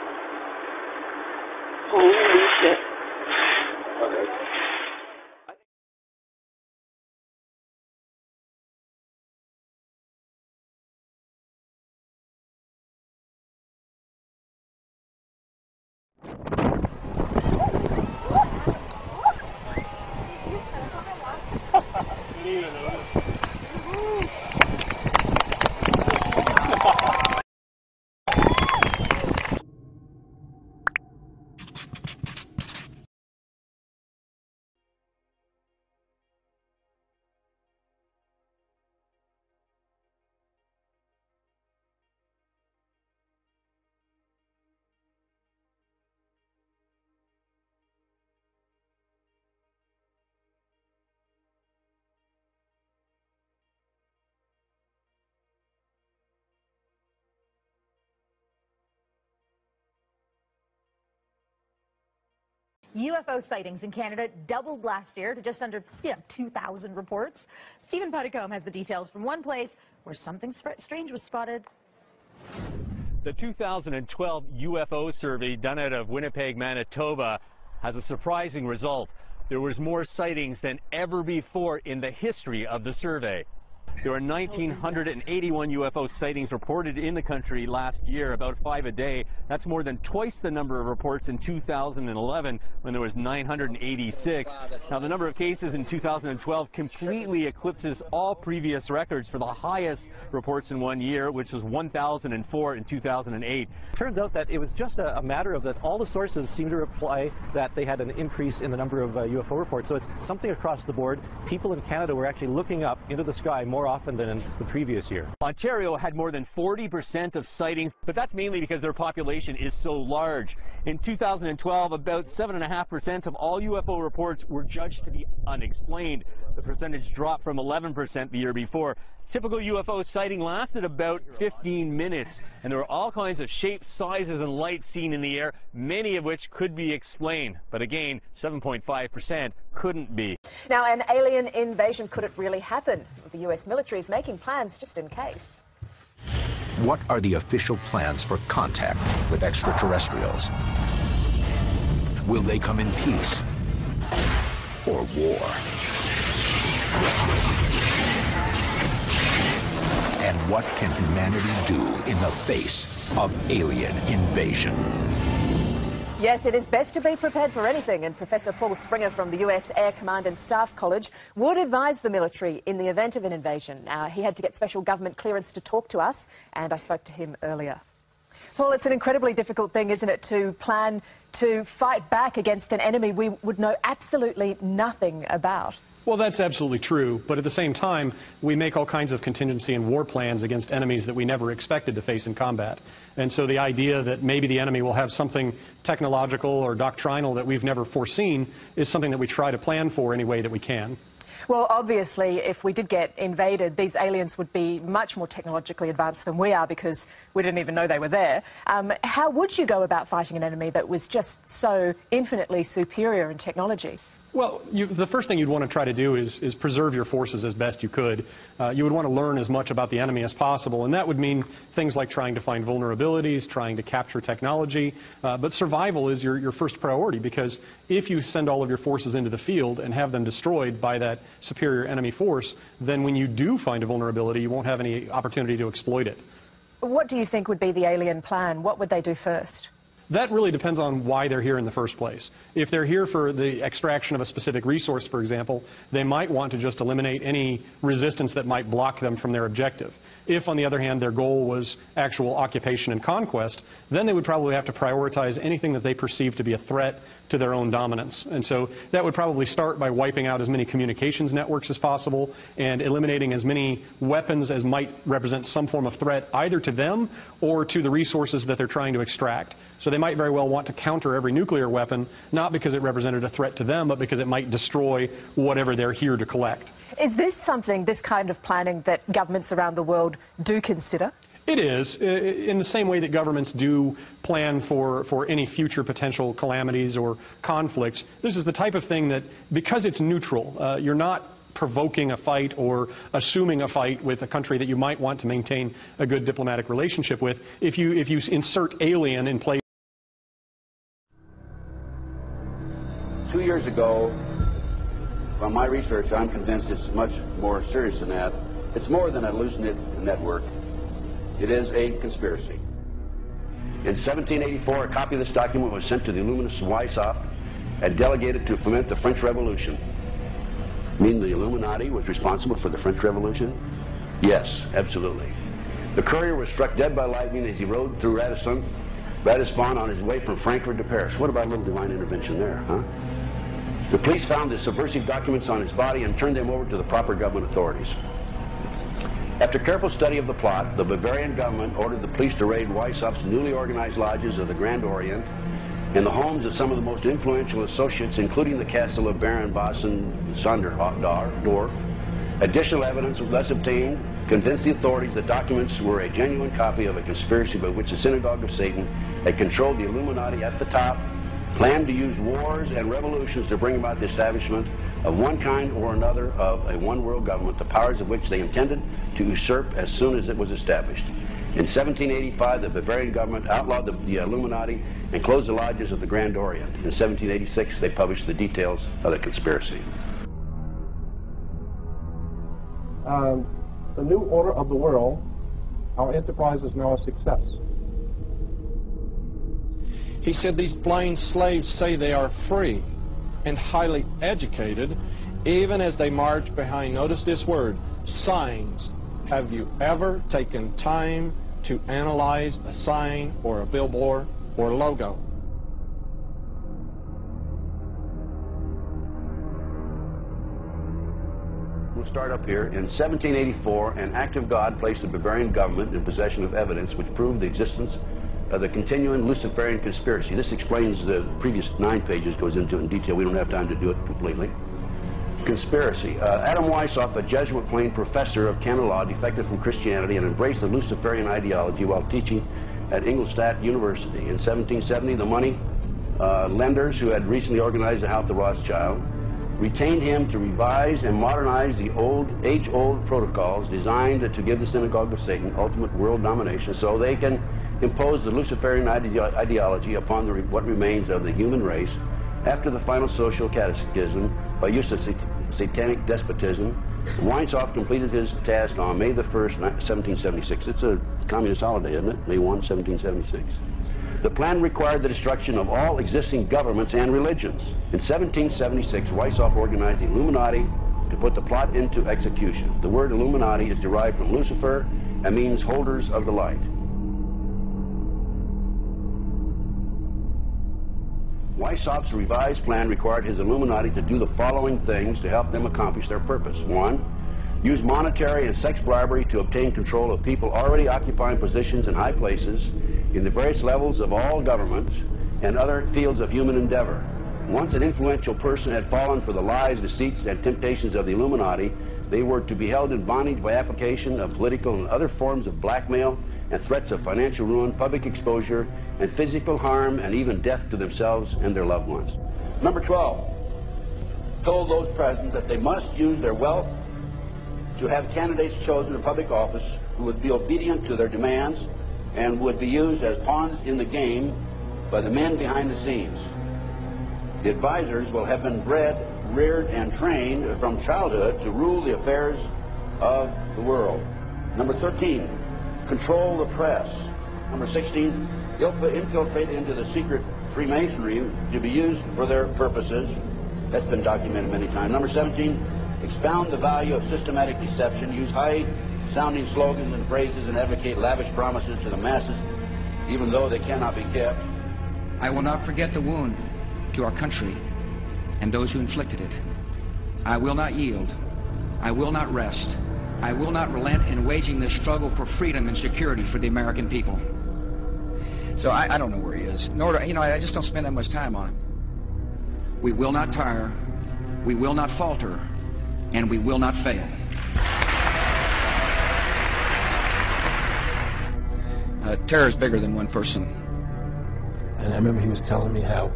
Holy shit. Okay. U F O sightings in Canada doubled last year to just under you know, two thousand reports. Stephen Puddicombe has the details from one place where something strange was spotted. The two thousand twelve U F O survey done out of Winnipeg, Manitoba has a surprising result. There was more sightings than ever before in the history of the survey. There were one thousand nine hundred eighty-one U F O sightings reported in the country last year, about five a day. That's more than twice the number of reports in two thousand eleven, when there was nine hundred eighty-six. Now, the number of cases in two thousand twelve completely eclipses all previous records for the highest reports in one year, which was one thousand four in two thousand eight. Turns out that it was just a, a matter of that all the sources seem to reply that they had an increase in the number of uh, U F O reports. So it's something across the board. People in Canada were actually looking up into the sky more often than in the previous year. Ontario had more than forty percent of sightings, but that's mainly because their population is so large. In two thousand twelve, about seven point five percent of all U F O reports were judged to be unexplained. The percentage dropped from eleven percent the year before. Typical U F O sighting lasted about fifteen minutes, and there were all kinds of shapes, sizes, and lights seen in the air, many of which could be explained. But again, seven point five percent couldn't be. Now, an alien invasion, could it really happen? The U S military is making plans just in case. What are the official plans for contact with extraterrestrials? Will they come in peace or war? And what can humanity do in the face of alien invasion? Yes, it is best to be prepared for anything, and Professor Paul Springer from the U S Air Command and Staff College would advise the military in the event of an invasion. Uh, he had to get special government clearance to talk to us, and I spoke to him earlier. Paul, it's an incredibly difficult thing, isn't it, to plan to fight back against an enemy we would know absolutely nothing about? Well, that's absolutely true, but at the same time, we make all kinds of contingency and war plans against enemies that we never expected to face in combat. And so the idea that maybe the enemy will have something technological or doctrinal that we've never foreseen is something that we try to plan for any way that we can. Well, obviously, if we did get invaded, these aliens would be much more technologically advanced than we are because we didn't even know they were there. Um, how would you go about fighting an enemy that was just so infinitely superior in technology? Well, you, the first thing you'd want to try to do is, is preserve your forces as best you could. Uh, you would want to learn as much about the enemy as possible, and that would mean things like trying to find vulnerabilities, trying to capture technology. Uh, but survival is your, your first priority, because if you send all of your forces into the field and have them destroyed by that superior enemy force, then when you do find a vulnerability, you won't have any opportunity to exploit it. What do you think would be the alien plan? What would they do first? That really depends on why they're here in the first place. If they're here for the extraction of a specific resource, for example, they might want to just eliminate any resistance that might block them from their objective. If, on the other hand, their goal was actual occupation and conquest, then they would probably have to prioritize anything that they perceive to be a threat to their own dominance. And so that would probably start by wiping out as many communications networks as possible and eliminating as many weapons as might represent some form of threat either to them or to the resources that they're trying to extract. So they might very well want to counter every nuclear weapon, not because it represented a threat to them, but because it might destroy whatever they're here to collect. Is this something, this kind of planning, that governments around the world do consider? It is, in the same way that governments do plan for, for any future potential calamities or conflicts. This is the type of thing that, because it's neutral, uh, you're not provoking a fight or assuming a fight with a country that you might want to maintain a good diplomatic relationship with. If you, if you insert alien in place. Two years ago, from my research, I'm convinced it's much more serious than that. It's more than a loose-knit network. It is a conspiracy. In seventeen eighty-four, a copy of this document was sent to the illuminist Weishaupt and delegated to foment the French Revolution. Mean the Illuminati was responsible for the French Revolution? Yes, absolutely. The courier was struck dead by lightning as he rode through Radisson, Ratisbon on his way from Frankfurt to Paris. What about a little divine intervention there, huh? The police found the subversive documents on his body and turned them over to the proper government authorities. After careful study of the plot, the Bavarian government ordered the police to raid Weishaupt's newly organized lodges of the Grand Orient and the homes of some of the most influential associates, including the castle of Baron Bossen Sonderdorf. Additional evidence was thus obtained convinced the authorities that documents were a genuine copy of a conspiracy by which the Synagogue of Satan had controlled the Illuminati at the top, planned to use wars and revolutions to bring about the establishment of one kind or another of a one-world government, the powers of which they intended to usurp as soon as it was established. In seventeen eighty-five, the Bavarian government outlawed the, the Illuminati and closed the lodges of the Grand Orient. In seventeen eighty-six, they published the details of the conspiracy. Um, the new order of the world, our enterprise is now a success. He said these blind slaves say they are free and highly educated, even as they march behind, notice this word, signs. Have you ever taken time to analyze a sign or a billboard or logo? We'll start up here. In seventeen eighty-four, an act of God placed the Bavarian government in possession of evidence which proved the existence of the continuing Luciferian conspiracy. This explains the previous nine pages, goes into it in detail. We don't have time to do it completely. Conspiracy. Uh, Adam Weishaupt, a Jesuit-trained professor of canon law, defected from Christianity and embraced the Luciferian ideology while teaching at Ingolstadt University. In seventeen seventy, the money uh, lenders who had recently organized the House of Rothschild retained him to revise and modernize the old, age-old protocols designed to give the Synagogue of Satan ultimate world domination so they can impose the Luciferian ide ideology upon the, what remains of the human race After the final social catechism, by use of sat satanic despotism, Weishaupt completed his task on May the first, seventeen seventy-six. It's a communist holiday, isn't it? May first, seventeen seventy-six. The plan required the destruction of all existing governments and religions. In seventeen seventy-six, Weishaupt organized the Illuminati to put the plot into execution. The word Illuminati is derived from Lucifer and means holders of the light. Weishaupt's revised plan required his Illuminati to do the following things to help them accomplish their purpose. One, use monetary and sex bribery to obtain control of people already occupying positions in high places in the various levels of all governments and other fields of human endeavor. Once an influential person had fallen for the lies, deceits, and temptations of the Illuminati, they were to be held in bondage by application of political and other forms of blackmail and threats of financial ruin, public exposure, and physical harm, and even death to themselves and their loved ones. Number twelve, told those present that they must use their wealth to have candidates chosen to public office who would be obedient to their demands and would be used as pawns in the game by the men behind the scenes. The advisors will have been bred, reared, and trained from childhood to rule the affairs of the world. Number thirteen, control the press. Number sixteen, infiltrate into the secret Freemasonry to be used for their purposes. That's been documented many times. Number seventeen, expound the value of systematic deception, use high-sounding slogans and phrases, and advocate lavish promises to the masses, even though they cannot be kept. I will not forget the wound to our country and those who inflicted it. I will not yield. I will not rest. I will not relent in waging this struggle for freedom and security for the American people. So I, I don't know where he is. Nor do, you know, I just don't spend that much time on it. We will not tire. We will not falter. And we will not fail. Uh, terror is bigger than one person. And I remember he was telling me how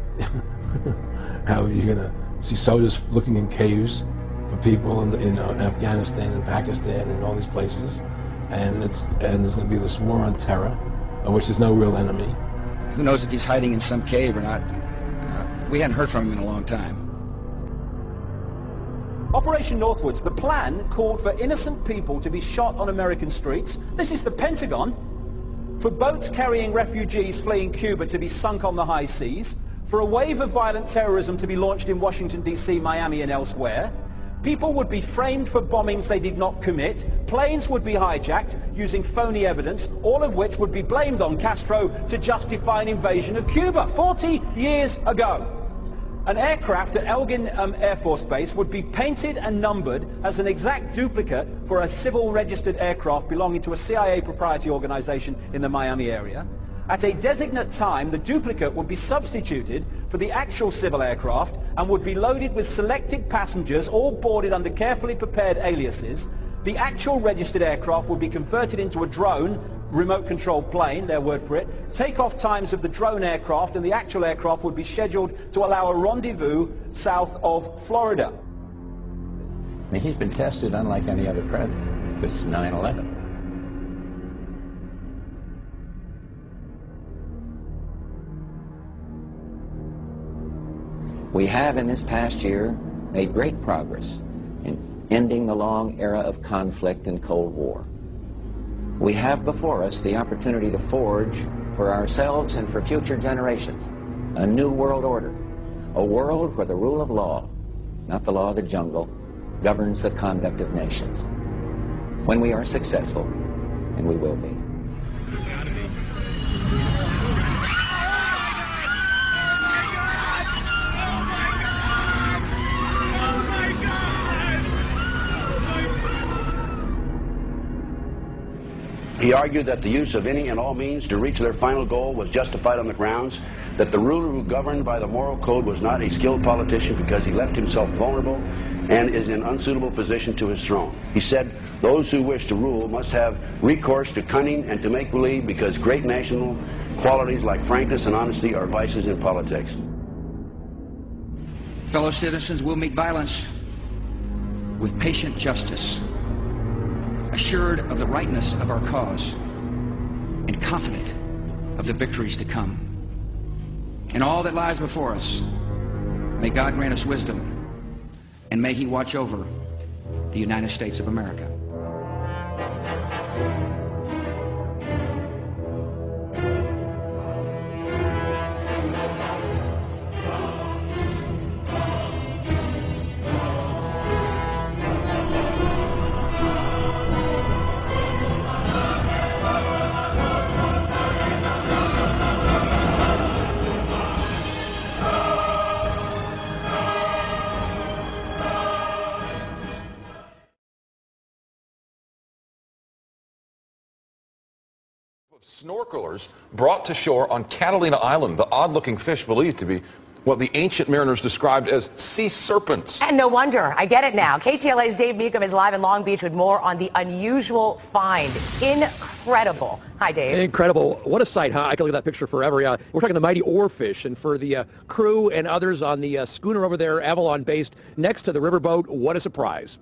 how you're gonna see soldiers looking in caves for people in, in uh, Afghanistan and Pakistan and all these places, and it's and there's gonna be this war on terror, of which there's no real enemy. Who knows if he's hiding in some cave or not? Uh, we hadn't heard from him in a long time. Operation Northwoods, the plan called for innocent people to be shot on American streets. This is the Pentagon. For boats carrying refugees fleeing Cuba to be sunk on the high seas. For a wave of violent terrorism to be launched in Washington, D C, Miami, and elsewhere. People would be framed for bombings they did not commit. Planes would be hijacked using phony evidence, all of which would be blamed on Castro to justify an invasion of Cuba forty years ago. An aircraft at Elgin um, Air Force Base would be painted and numbered as an exact duplicate for a civil registered aircraft belonging to a C I A proprietary organization in the Miami area. At a designate time, the duplicate would be substituted for the actual civil aircraft and would be loaded with selected passengers, all boarded under carefully prepared aliases. The actual registered aircraft would be converted into a drone, remote-controlled plane, their word for it. Takeoff times of the drone aircraft and the actual aircraft would be scheduled to allow a rendezvous south of Florida. I mean, he's been tested unlike any other president. This is nine eleven. We have in this past year made great progress in ending the long era of conflict and Cold War. We have before us the opportunity to forge for ourselves and for future generations a new world order, a world where the rule of law, not the law of the jungle, governs the conduct of nations. When we are successful, and we will be. He argued that the use of any and all means to reach their final goal was justified on the grounds that the ruler who governed by the moral code was not a skilled politician because he left himself vulnerable and is in unsuitable position to his throne. He said those who wish to rule must have recourse to cunning and to make-believe because great national qualities like frankness and honesty are vices in politics. Fellow citizens will meet violence with patient justice, assured of the rightness of our cause, and confident of the victories to come. In all that lies before us, May God grant us wisdom, and may He watch over the United States of America. Snorkelers brought to shore on Catalina Island, the odd-looking fish believed to be what the ancient mariners described as sea serpents. And no wonder. I get it now. K T L A's Dave Meekum is live in Long Beach with more on the unusual find. Incredible. Hi, Dave. Incredible. What a sight, huh? I can look at that picture forever. Yeah, we're talking the mighty oarfish, and for the uh, crew and others on the uh, schooner over there, Avalon based next to the riverboat, what a surprise.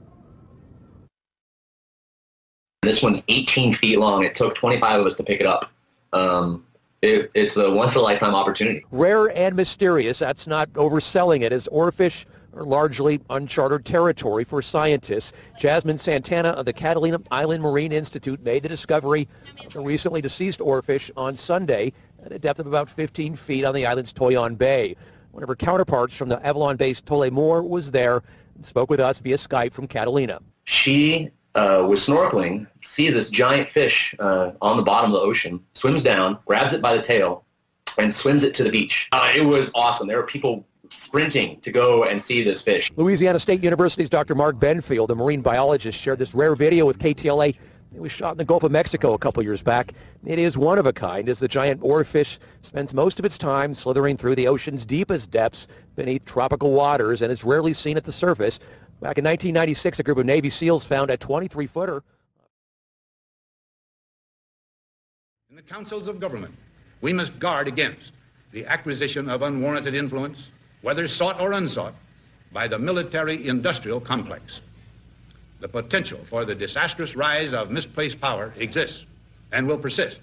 This one's eighteen feet long. It took twenty-five of us to pick it up. Um, it, it's a once-in-a-lifetime opportunity. Rare and mysterious. That's not overselling it, as oarfish are largely uncharted territory for scientists. Jasmine Santana of the Catalina Island Marine Institute made the discovery of the recently deceased oarfish on Sunday at a depth of about fifteen feet on the island's Toyon Bay. One of her counterparts from the Avalon-based Tole Moore was there and spoke with us via Skype from Catalina. She uh, was snorkeling, sees this giant fish uh, on the bottom of the ocean, swims down, grabs it by the tail, and swims it to the beach. Uh, it was awesome. There were people sprinting to go and see this fish. Louisiana State University's Doctor Mark Benfield, a marine biologist, shared this rare video with K T L A. It was shot in the Gulf of Mexico a couple years back. It is one of a kind, as the giant oarfish spends most of its time slithering through the ocean's deepest depths beneath tropical waters and is rarely seen at the surface. Back in nineteen ninety-six, a group of Navy SEALs found a twenty-three footer. In the councils of government, we must guard against the acquisition of unwarranted influence, whether sought or unsought, by the military-industrial complex. The potential for the disastrous rise of misplaced power exists and will persist.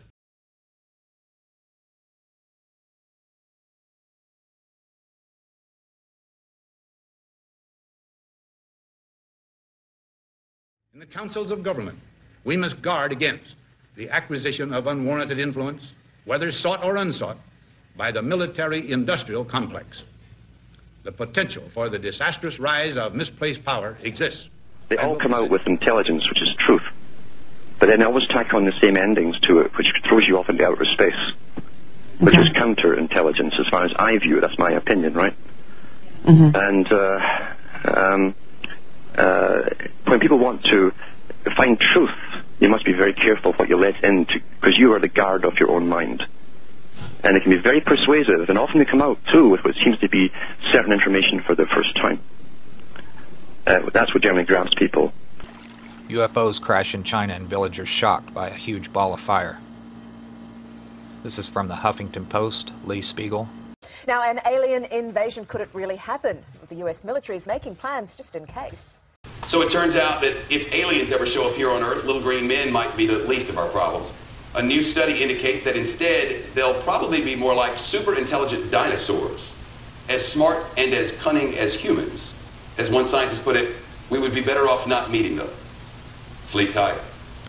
In the councils of government, we must guard against the acquisition of unwarranted influence, whether sought or unsought, by the military-industrial complex. The potential for the disastrous rise of misplaced power exists. They all come out with intelligence, which is truth, but then they always tack on the same endings to it, which throws you off into outer space, which is counterintelligence as far as I view it. That's my opinion, right? Mm-hmm. And uh, um, uh, when people want to find truth, you must be very careful what you let into, because you are the guard of your own mind. And it can be very persuasive, and often they come out, too, with what seems to be certain information for the first time. Uh, that's what generally grabs people. U F Os crash in China and villagers shocked by a huge ball of fire. This is from the Huffington Post, Lee Spiegel. Now, an alien invasion, could it really happen? The U S military is making plans just in case. So it turns out that if aliens ever show up here on Earth, little green men might be the least of our problems. A new study indicates that instead, they'll probably be more like super intelligent dinosaurs, as smart and as cunning as humans. As one scientist put it, we would be better off not meeting them. Sleep tight.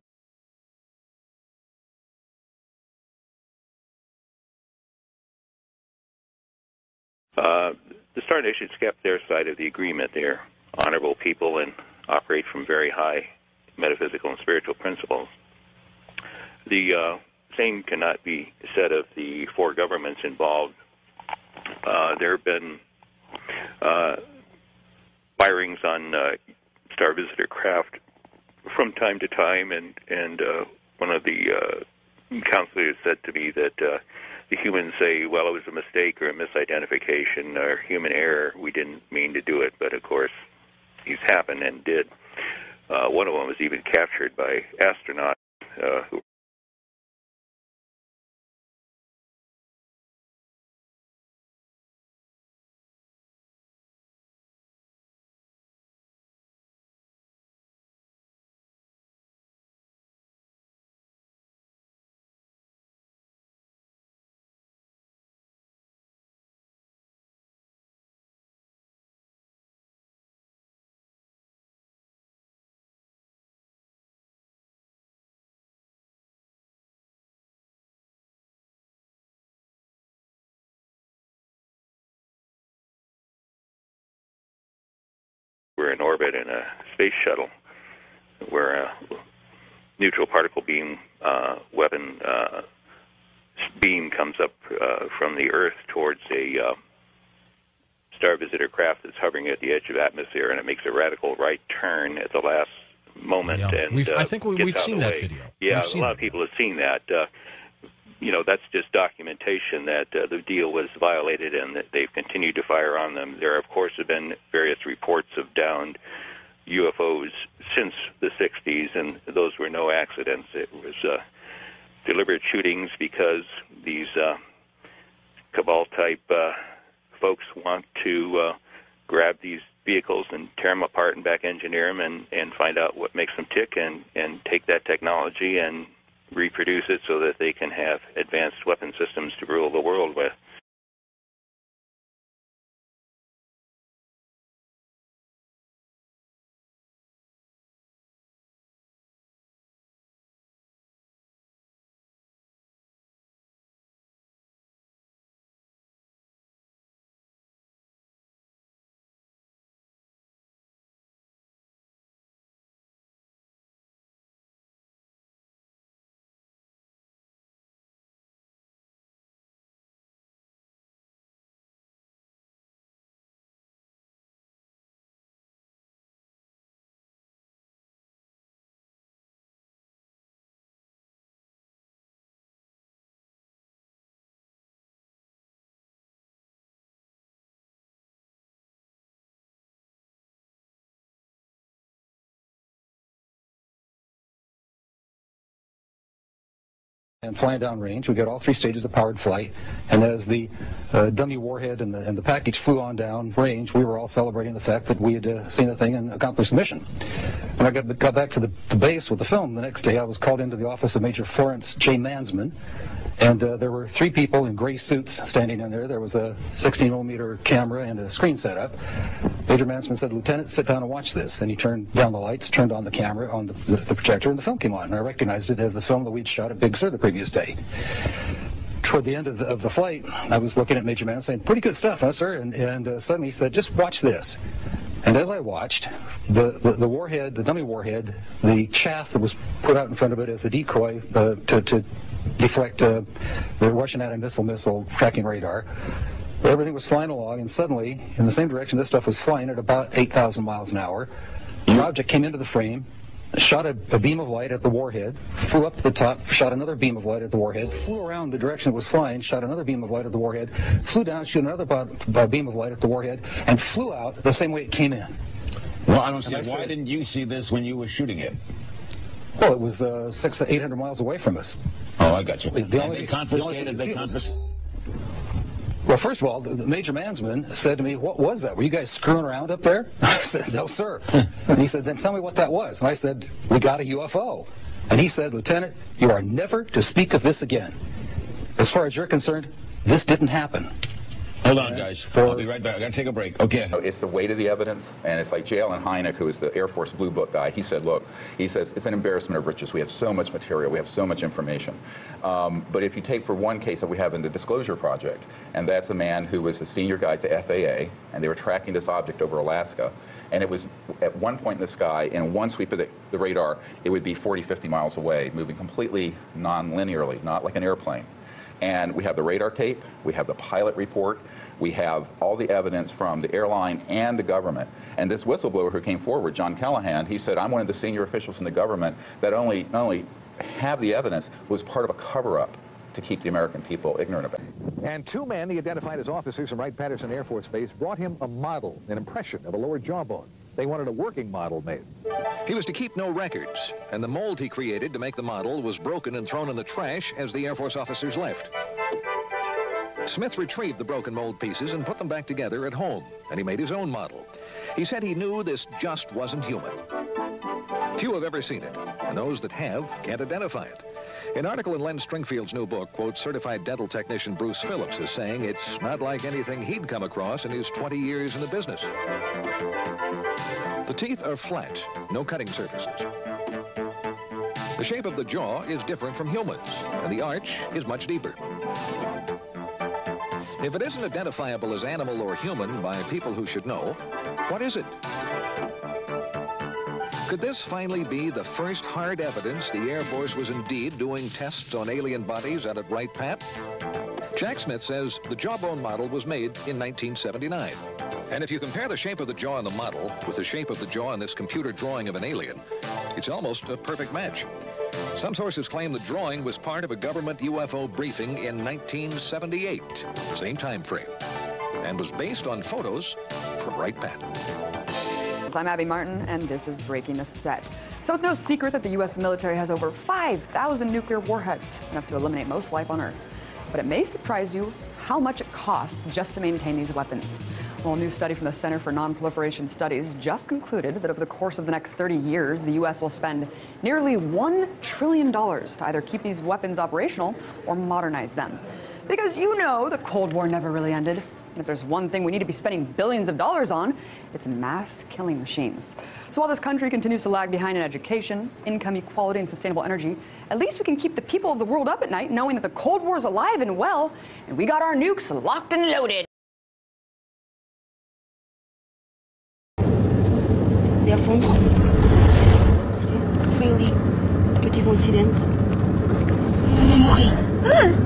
Uh, the Star Nations kept their side of the agreement. They're honorable people and operate from very high metaphysical and spiritual principles. The uh, same cannot be said of the four governments involved. Uh, there have been uh, firings on uh, Star Visitor craft from time to time, and, and uh, one of the uh, counselors said to me that uh, the humans say, well, it was a mistake or a misidentification or human error. We didn't mean to do it, but of course, these happened and did. Uh, one of them was even captured by astronauts uh, who we're in orbit in a space shuttle where a neutral particle beam uh, weapon uh, beam comes up uh, from the Earth towards a uh, star visitor craft that's hovering at the edge of atmosphere, and it makes a radical right turn at the last moment. Yeah. And We've, uh, I think we, gets we've out seen of the that way. video. Yeah, We've a lot of people have seen that. Uh, you know, that's just documentation that uh, the deal was violated and that they've continued to fire on them. There, of course, have been various reports of downed U F Os since the sixties, and those were no accidents. It was uh, deliberate shootings because these uh, cabal-type uh, folks want to uh, grab these vehicles and tear them apart and back engineer them and, and find out what makes them tick and, and take that technology and reproduce it so that they can have advanced weapon systems to rule the world with. And flying downrange, we got all three stages of powered flight, and as the uh, dummy warhead and the, and the package flew on down range, we were all celebrating the fact that we had uh, seen the thing and accomplished the mission. When I got, got back to the, the base with the film the next day, I was called into the office of Major Florence J. Mansman, and uh, there were three people in gray suits standing in there. There was a sixteen millimeter camera and a screen setup. Major Mansman said, "Lieutenant, sit down and watch this." And he turned down the lights, turned on the camera, on the, the, the projector, and the film came on. And I recognized it as the film that we'd shot at Big Sur the previous day. Toward the end of the, of the flight, I was looking at Major Mansman saying, "Pretty good stuff, huh, sir?" And, and uh, suddenly he said, "Just watch this." And as I watched, the, the, the warhead, the dummy warhead, the chaff that was put out in front of it as a decoy uh, to, to deflect uh, the Russian anti-missile missile tracking radar, everything was flying along, and suddenly, in the same direction this stuff was flying at about eight thousand miles an hour, an object came into the frame, shot a, a beam of light at the warhead, flew up to the top, shot another beam of light at the warhead, flew around the direction it was flying, shot another beam of light at the warhead, flew down, shot another bo- beam of light at the warhead, and flew out the same way it came in. Well, I don't see. I Why said, didn't you see this when you were shooting it? Well, it was uh, six to eight hundred miles away from us. Oh, I got you. The and only, they the confiscated. only They confiscated. Well, first of all, the, the Major Mansman said to me, "What was that? Were you guys screwing around up there?" I said, "No, sir." And he said, "Then tell me what that was." And I said, "We got a U F O." And he said, "Lieutenant, you are never to speak of this again. As far as you're concerned, this didn't happen." Hold on, guys. I'll be right back. I got to take a break. Okay. It's the weight of the evidence, and it's like J. Allen Hynek, who is the Air Force Blue Book guy. He said, look, he says, it's an embarrassment of riches. We have so much material. We have so much information. Um, but if you take for one case that we have in the Disclosure Project, and that's a man who was a senior guy at the F A A, and they were tracking this object over Alaska, and it was at one point in the sky, in one sweep of the, the radar, it would be forty, fifty miles away, moving completely non-linearly, not like an airplane. And we have the radar tape, we have the pilot report, we have all the evidence from the airline and the government. And this whistleblower who came forward, John Callahan, he said, I'm one of the senior officials in the government that only not only have the evidence, was part of a cover-up to keep the American people ignorant of it. And two men he identified as officers from Wright-Patterson Air Force Base brought him a model, an impression of a lower jawbone. They wanted a working model made. He was to keep no records, and the mold he created to make the model was broken and thrown in the trash as the Air Force officers left. Smith retrieved the broken mold pieces and put them back together at home, and he made his own model. He said he knew this just wasn't human. Few have ever seen it, and those that have can't identify it. An article in Len Stringfield's new book quotes certified dental technician Bruce Phillips as saying it's not like anything he'd come across in his twenty years in the business. The teeth are flat, no cutting surfaces. The shape of the jaw is different from humans, and the arch is much deeper. If it isn't identifiable as animal or human by people who should know, what is it? Could this finally be the first hard evidence the Air Force was indeed doing tests on alien bodies out at Wright Pat? Jack Smith says the jawbone model was made in nineteen seventy-nine. And if you compare the shape of the jaw in the model with the shape of the jaw in this computer drawing of an alien, it's almost a perfect match. Some sources claim the drawing was part of a government U F O briefing in nineteen seventy-eight, same time frame, and was based on photos from Wright Pat. I'm Abby Martin, and this is Breaking the Set. So it's no secret that the U S military has over five thousand nuclear warheads, enough to eliminate most life on Earth. But it may surprise you how much it costs just to maintain these weapons. Well, a new study from the Center for Non-Proliferation Studies just concluded that over the course of the next thirty years, the U S will spend nearly one trillion dollars to either keep these weapons operational or modernize them. Because you know the Cold War never really ended. And if there's one thing we need to be spending billions of dollars on, it's mass killing machines. So while this country continues to lag behind in education, income equality, and sustainable energy, at least we can keep the people of the world up at night knowing that the Cold War is alive and well, and we got our nukes locked and loaded. E Afonso, foi ali que eu tive um acidente e morri. Ah!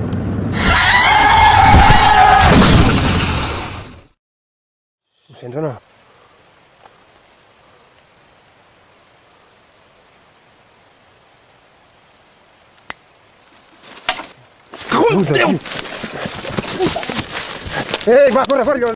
Siento nada. Puta, ¡Ey, va, corre, corre!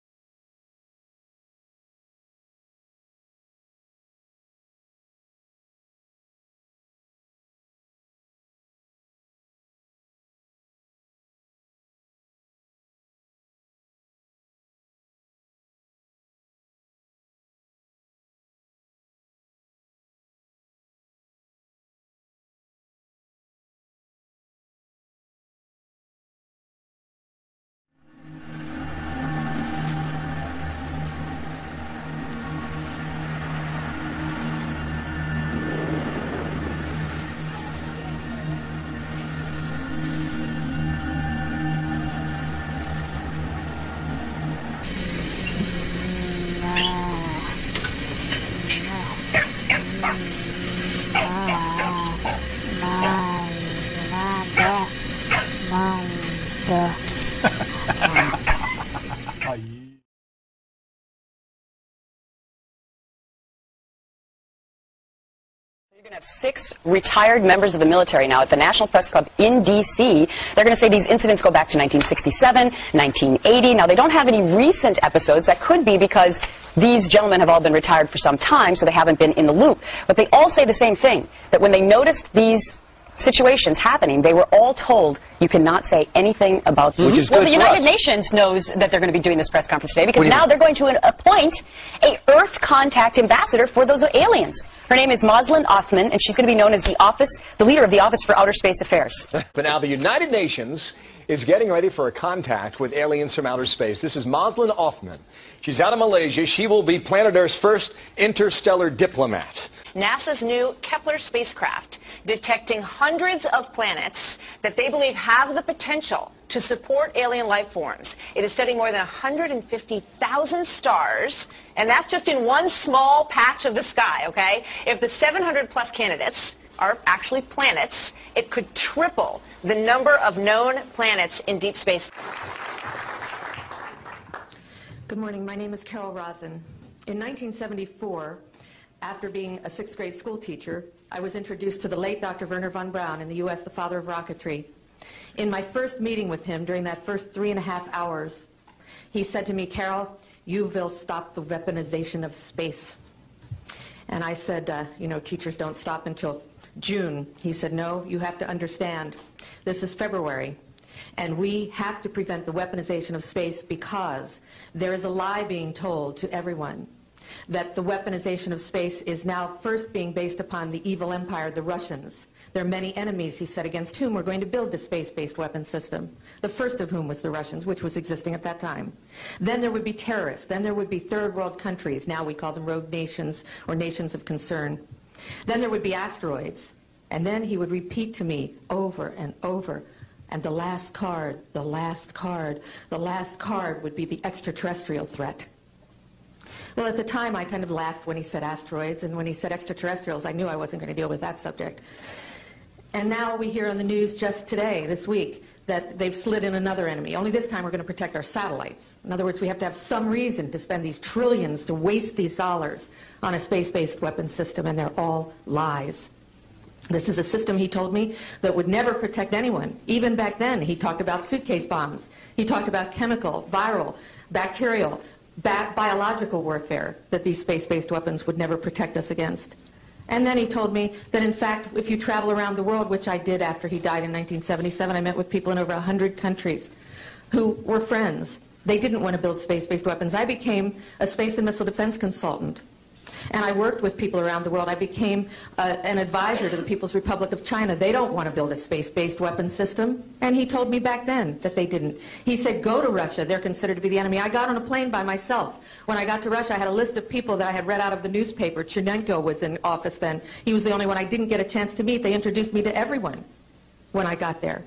You're going to have six retired members of the military now at the National Press Club in D C They're going to say these incidents go back to nineteen sixty-seven, nineteen eighty. Now, they don't have any recent episodes. That could be because these gentlemen have all been retired for some time, so they haven't been in the loop. But they all say the same thing, that when they noticed these situations happening, they were all told you cannot say anything about them. Which is well, good the for United us. Nations knows that they're going to be doing this press conference today because What do you now mean? they're going to appoint a Earth contact ambassador for those aliens. Her name is Moslin Othman, and she's going to be known as the office, the leader of the Office for Outer Space Affairs. But now the United Nations is getting ready for a contact with aliens from outer space. This is Moslin Othman. She's out of Malaysia. She will be planet Earth's first interstellar diplomat. NASA's new Kepler spacecraft detecting hundreds of planets that they believe have the potential to support alien life forms. It is studying more than one hundred fifty thousand stars, and that's just in one small patch of the sky, okay? If the seven hundred plus candidates are actually planets, it could triple the number of known planets in deep space. Good morning. My name is Carol Rosen. In nineteen seventy-four, after being a sixth grade school teacher, I was introduced to the late Doctor Wernher von Braun in the U S, the father of rocketry. In my first meeting with him, during that first three and a half hours, he said to me, Carol, you will stop the weaponization of space. And I said, uh, you know, teachers don't stop until June. He said, no, you have to understand. This is February. And we have to prevent the weaponization of space because there is a lie being told to everyone that the weaponization of space is now first being based upon the evil empire, the Russians. There are many enemies, he said, against whom we're going to build the space-based weapon system, the first of whom was the Russians, which was existing at that time. Then there would be terrorists. Then there would be third world countries. Now we call them rogue nations or nations of concern. Then there would be asteroids. And then he would repeat to me over and over, And the last card, the last card, the last card would be the extraterrestrial threat. Well, at the time, I kind of laughed when he said asteroids, and when he said extraterrestrials, I knew I wasn't going to deal with that subject. And now we hear on the news just today, this week, that they've slid in another enemy. Only this time we're going to protect our satellites. In other words, we have to have some reason to spend these trillions, to waste these dollars on a space-based weapons system, and they're all lies. This is a system, he told me, that would never protect anyone. Even back then, he talked about suitcase bombs. He talked about chemical, viral, bacterial, ba biological warfare, that these space-based weapons would never protect us against. And then he told me that, in fact, if you travel around the world, which I did after he died in nineteen seventy-seven, I met with people in over one hundred countries who were friends. They didn't want to build space-based weapons. I became a space and missile defense consultant. And I worked with people around the world. I became uh, an advisor to the People's Republic of China. They don't want to build a space-based weapons system. And he told me back then that they didn't. He said, go to Russia. They're considered to be the enemy. I got on a plane by myself. When I got to Russia, I had a list of people that I had read out of the newspaper. Chernenko was in office then. He was the only one I didn't get a chance to meet. They introduced me to everyone when I got there.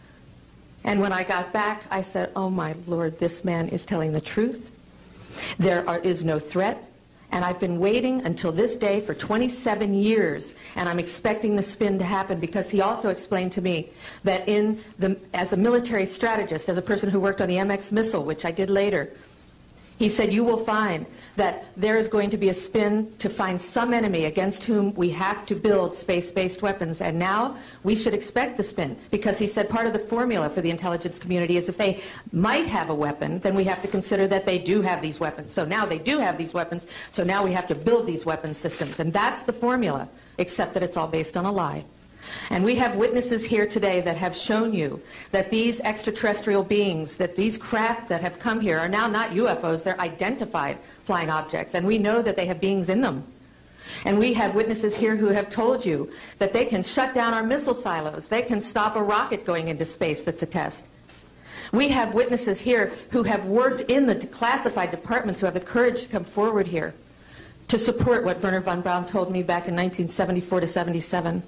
And when I got back, I said, oh, my Lord, this man is telling the truth. There are, is no threat. And I've been waiting until this day for twenty-seven years, and I'm expecting the spin to happen, because he also explained to me that in the, as a military strategist, as a person who worked on the M X missile, which I did later, he said, you will find that there is going to be a spin to find some enemy against whom we have to build space-based weapons. And now we should expect the spin, because he said part of the formula for the intelligence community is if they might have a weapon, then we have to consider that they do have these weapons. So now they do have these weapons, so now we have to build these weapons systems. And that's the formula, except that it's all based on a lie. And we have witnesses here today that have shown you that these extraterrestrial beings, that these craft that have come here are now not U F Os, they're identified flying objects, and we know that they have beings in them. And we have witnesses here who have told you that they can shut down our missile silos, they can stop a rocket going into space that's a test. We have witnesses here who have worked in the classified departments, who have the courage to come forward here to support what Wernher von Braun told me back in nineteen seventy-four to seventy-seven.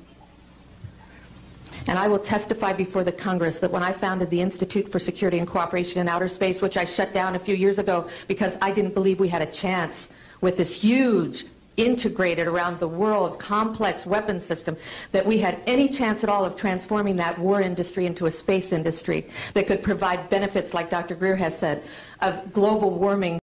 And I will testify before the Congress that when I founded the Institute for Security and Cooperation in Outer Space, which I shut down a few years ago because I didn't believe we had a chance with this huge, integrated around the world, complex weapons system, that we had any chance at all of transforming that war industry into a space industry that could provide benefits, like Doctor Greer has said, of global warming